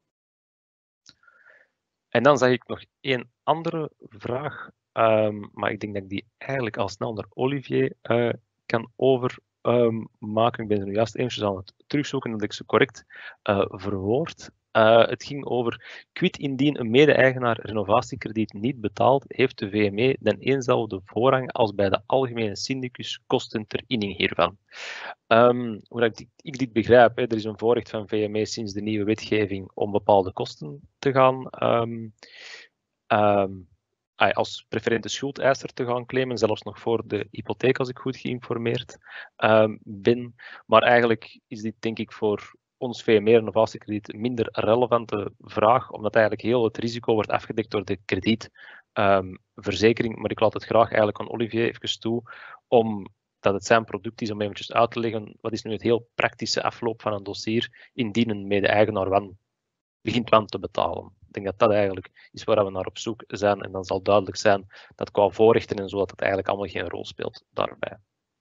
En dan zag ik nog één andere vraag, maar ik denk dat ik die eigenlijk al snel naar Olivier kan overmaken. Ik ben er nu juist eventjes aan het terugzoeken dat ik ze correct verwoord. Het ging over, quid indien een mede-eigenaar renovatiekrediet niet betaalt, heeft de VME dan eenzelfde voorrang als bij de algemene syndicus kosten ter inning hiervan. Hoe ik dit begrijp, er is een voorrecht van VME sinds de nieuwe wetgeving om bepaalde kosten te gaan als preferente schuldeiser te gaan claimen, zelfs nog voor de hypotheek als ik goed geïnformeerd ben. Maar eigenlijk is dit denk ik voor ons VME-renovatiekrediet een minder relevante vraag, omdat eigenlijk heel het risico wordt afgedekt door de kredietverzekering. Maar ik laat het graag eigenlijk aan Olivier even toe, omdat het zijn product is, om eventjes uit te leggen wat is nu het heel praktische afloop van een dossier indien een mede-eigenaar begint te betalen. Ik denk dat dat eigenlijk is waar we naar op zoek zijn. En dan zal duidelijk zijn dat qua voorrechten en zo, dat het eigenlijk allemaal geen rol speelt daarbij.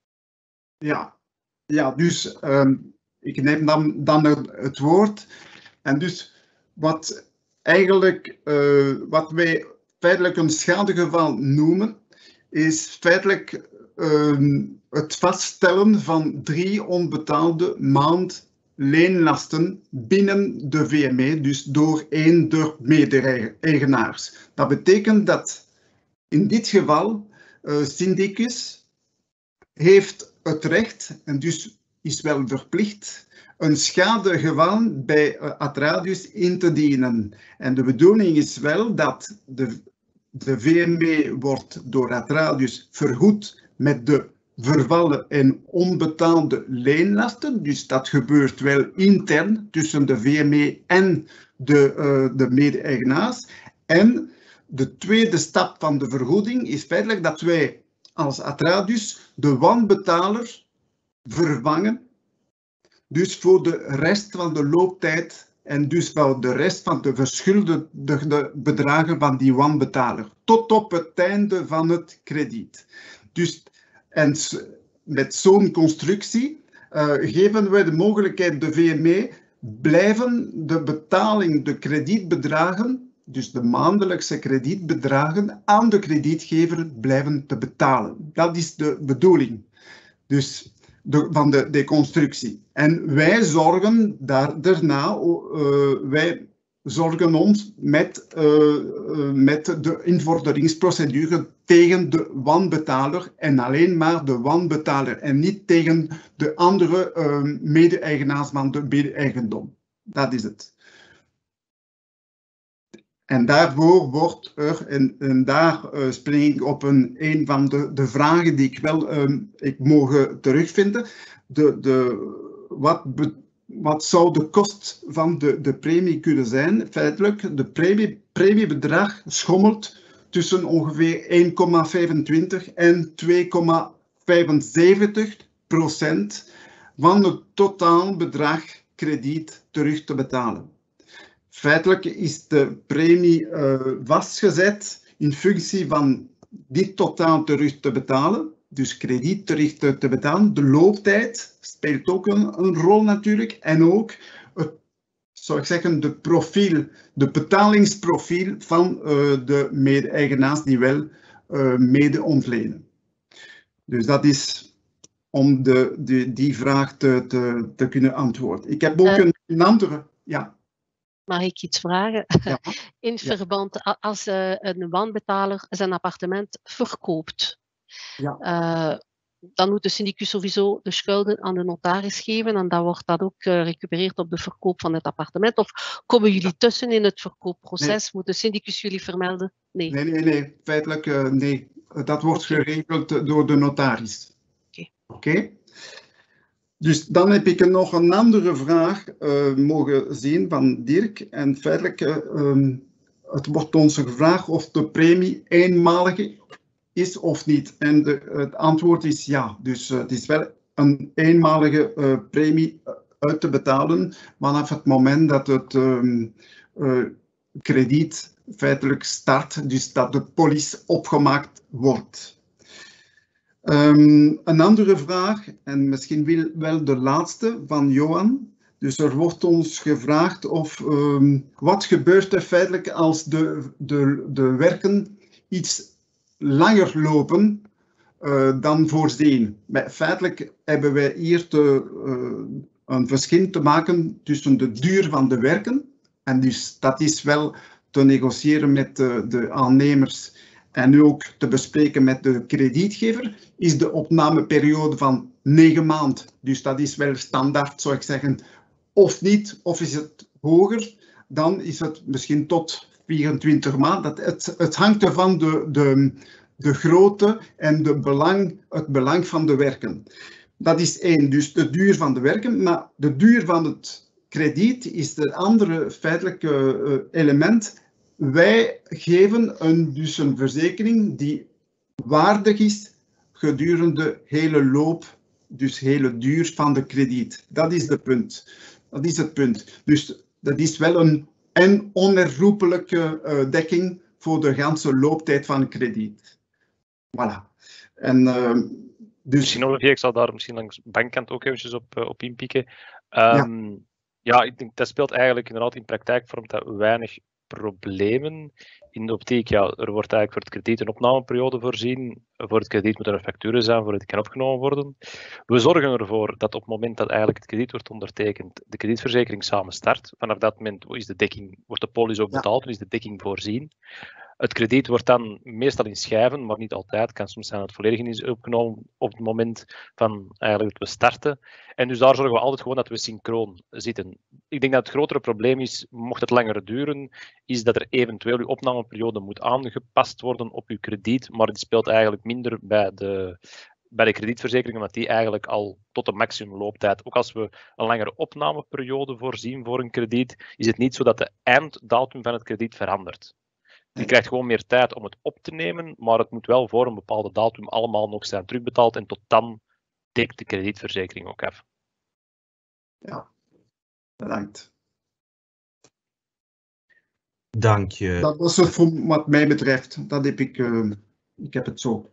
Ja, dus ik neem dan het woord. En dus wat wij feitelijk een schadegeval noemen, is feitelijk het vaststellen van 3 onbetaalde maand leenlasten binnen de VME, dus door één der mede-eigenaars. Dat betekent dat in dit geval syndicus heeft het recht, en dus is wel verplicht, een schadegeval bij Atradius in te dienen. En de bedoeling is wel dat de VME wordt door Atradius vergoed met de vervallen en onbetaalde leenlasten. Dus dat gebeurt wel intern tussen de VME en de mede-eigenaars. En de tweede stap van de vergoeding is feitelijk dat wij als Atradius de wanbetaler vervangen. Dus voor de rest van de looptijd en dus voor de rest van de verschuldigde bedragen van die wanbetaler. Tot op het einde van het krediet. Dus, en met zo'n constructie geven wij de mogelijkheid de VME blijven de betaling, de kredietbedragen, dus de maandelijkse kredietbedragen aan de kredietgever blijven te betalen. Dat is de bedoeling van de deconstructie. En wij zorgen daarna, wij zorgen ons met de invorderingsprocedure tegen de wanbetaler en alleen maar de wanbetaler en niet tegen de andere mede-eigenaars van de mede-eigendom. Dat is het. En daarvoor wordt er, en daar spring ik op een van de vragen die ik mogen terugvinden. Wat zou de kost van de premie kunnen zijn? Feitelijk, de premiebedrag schommelt tussen ongeveer 1,25 en 2,75% van het totaalbedrag krediet terug te betalen. Feitelijk is de premie vastgezet in functie van dit totaal terug te betalen. Dus krediet terug te betalen. De looptijd speelt ook een rol natuurlijk. En ook zou ik zeggen, de betalingsprofiel van de mede-eigenaars die wel mede ontlenen. Dus dat is om die vraag te kunnen antwoorden. Ik heb ook een andere... Ja. Mag ik iets vragen? Ja. In verband, als een wanbetaler zijn appartement verkoopt, Ja. dan moet de syndicus sowieso de schulden aan de notaris geven en dan wordt dat ook gerecupereerd op de verkoop van het appartement. Of komen jullie tussen in het verkoopproces? Nee. Moet de syndicus jullie vermelden? Nee. Nee. Feitelijk nee. Dat wordt geregeld door de notaris. Oké. Dus dan heb ik nog een andere vraag mogen zien van Dirk. En feitelijk, het wordt ons gevraagd of de premie eenmalig is of niet. En het antwoord is ja. Dus het is wel een eenmalige premie uit te betalen vanaf het moment dat het krediet feitelijk start. Dus dat de police opgemaakt wordt. Een andere vraag, en misschien wel de laatste van Johan. Dus er wordt ons gevraagd of wat gebeurt er feitelijk als de werken iets langer lopen dan voorzien. Maar feitelijk hebben wij hier een verschil te maken tussen de duur van de werken, en dus dat is wel te negociëren met de aannemers en nu ook te bespreken met de kredietgever, is de opnameperiode van 9 maanden. Dus dat is wel standaard, zou ik zeggen. Of niet, of is het hoger, dan is het misschien tot 24 maanden. Het hangt ervan de grootte en het belang van de werken. Dat is één, dus de duur van de werken. Maar de duur van het krediet is het andere feitelijke element. Wij geven dus een verzekering die waardig is gedurende de hele loop, dus hele duur van de krediet. Dat is het punt. Dus dat is wel een onherroepelijke dekking voor de hele looptijd van het krediet. Voilà. En, dus... Misschien, Olivier, ik zal daar misschien langs bankkant ook eventjes op inpikken. Ja, ik denk dat speelt eigenlijk inderdaad in praktijk vormt dat weinig problemen. In de optiek, ja, er wordt eigenlijk voor het krediet een opnameperiode voorzien. Voor het krediet moeten er facturen zijn voordat het kan opgenomen worden. We zorgen ervoor dat op het moment dat eigenlijk het krediet wordt ondertekend, de kredietverzekering samen start. Vanaf dat moment wordt de polis ook betaald en is de dekking voorzien. Het krediet wordt dan meestal in schijven, maar niet altijd. Het kan soms zijn dat het volledig is opgenomen op het moment van eigenlijk dat we starten. En dus daar zorgen we altijd gewoon dat we synchroon zitten. Ik denk dat het grotere probleem is, mocht het langer duren, is dat er eventueel uw opnameperiode moet aangepast worden op uw krediet, maar die speelt eigenlijk minder bij de kredietverzekering, omdat die eigenlijk al tot de maximumlooptijd, ook als we een langere opnameperiode voorzien voor een krediet, is het niet zo dat de einddatum van het krediet verandert. Je krijgt gewoon meer tijd om het op te nemen, maar het moet wel voor een bepaalde datum allemaal nog zijn terugbetaald en tot dan dekt de kredietverzekering ook af. Ja, bedankt. Dank je. Dat was het voor wat mij betreft. Dat heb ik heb het zo.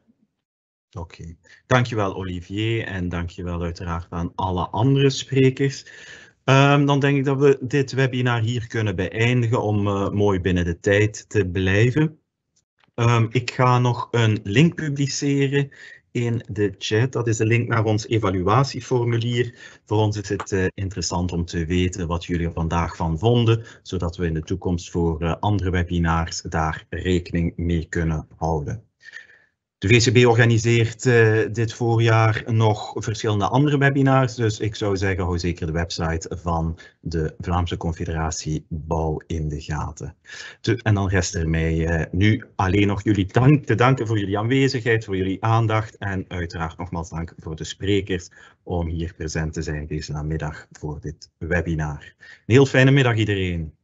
Oké. Dankjewel Olivier en dankjewel uiteraard aan alle andere sprekers. Dan denk ik dat we dit webinar hier kunnen beëindigen om mooi binnen de tijd te blijven. Ik ga nog een link publiceren in de chat. Dat is de link naar ons evaluatieformulier. Voor ons is het interessant om te weten wat jullie er vandaag van vonden, zodat we in de toekomst voor andere webinars daar rekening mee kunnen houden. De VCB organiseert dit voorjaar nog verschillende andere webinars, dus ik zou zeggen, hou zeker de website van de Vlaamse Confederatie Bouw in de gaten. En dan rest er mij nu alleen nog jullie te danken voor jullie aanwezigheid, voor jullie aandacht en uiteraard nogmaals dank voor de sprekers om hier present te zijn deze namiddag voor dit webinar. Een heel fijne middag iedereen.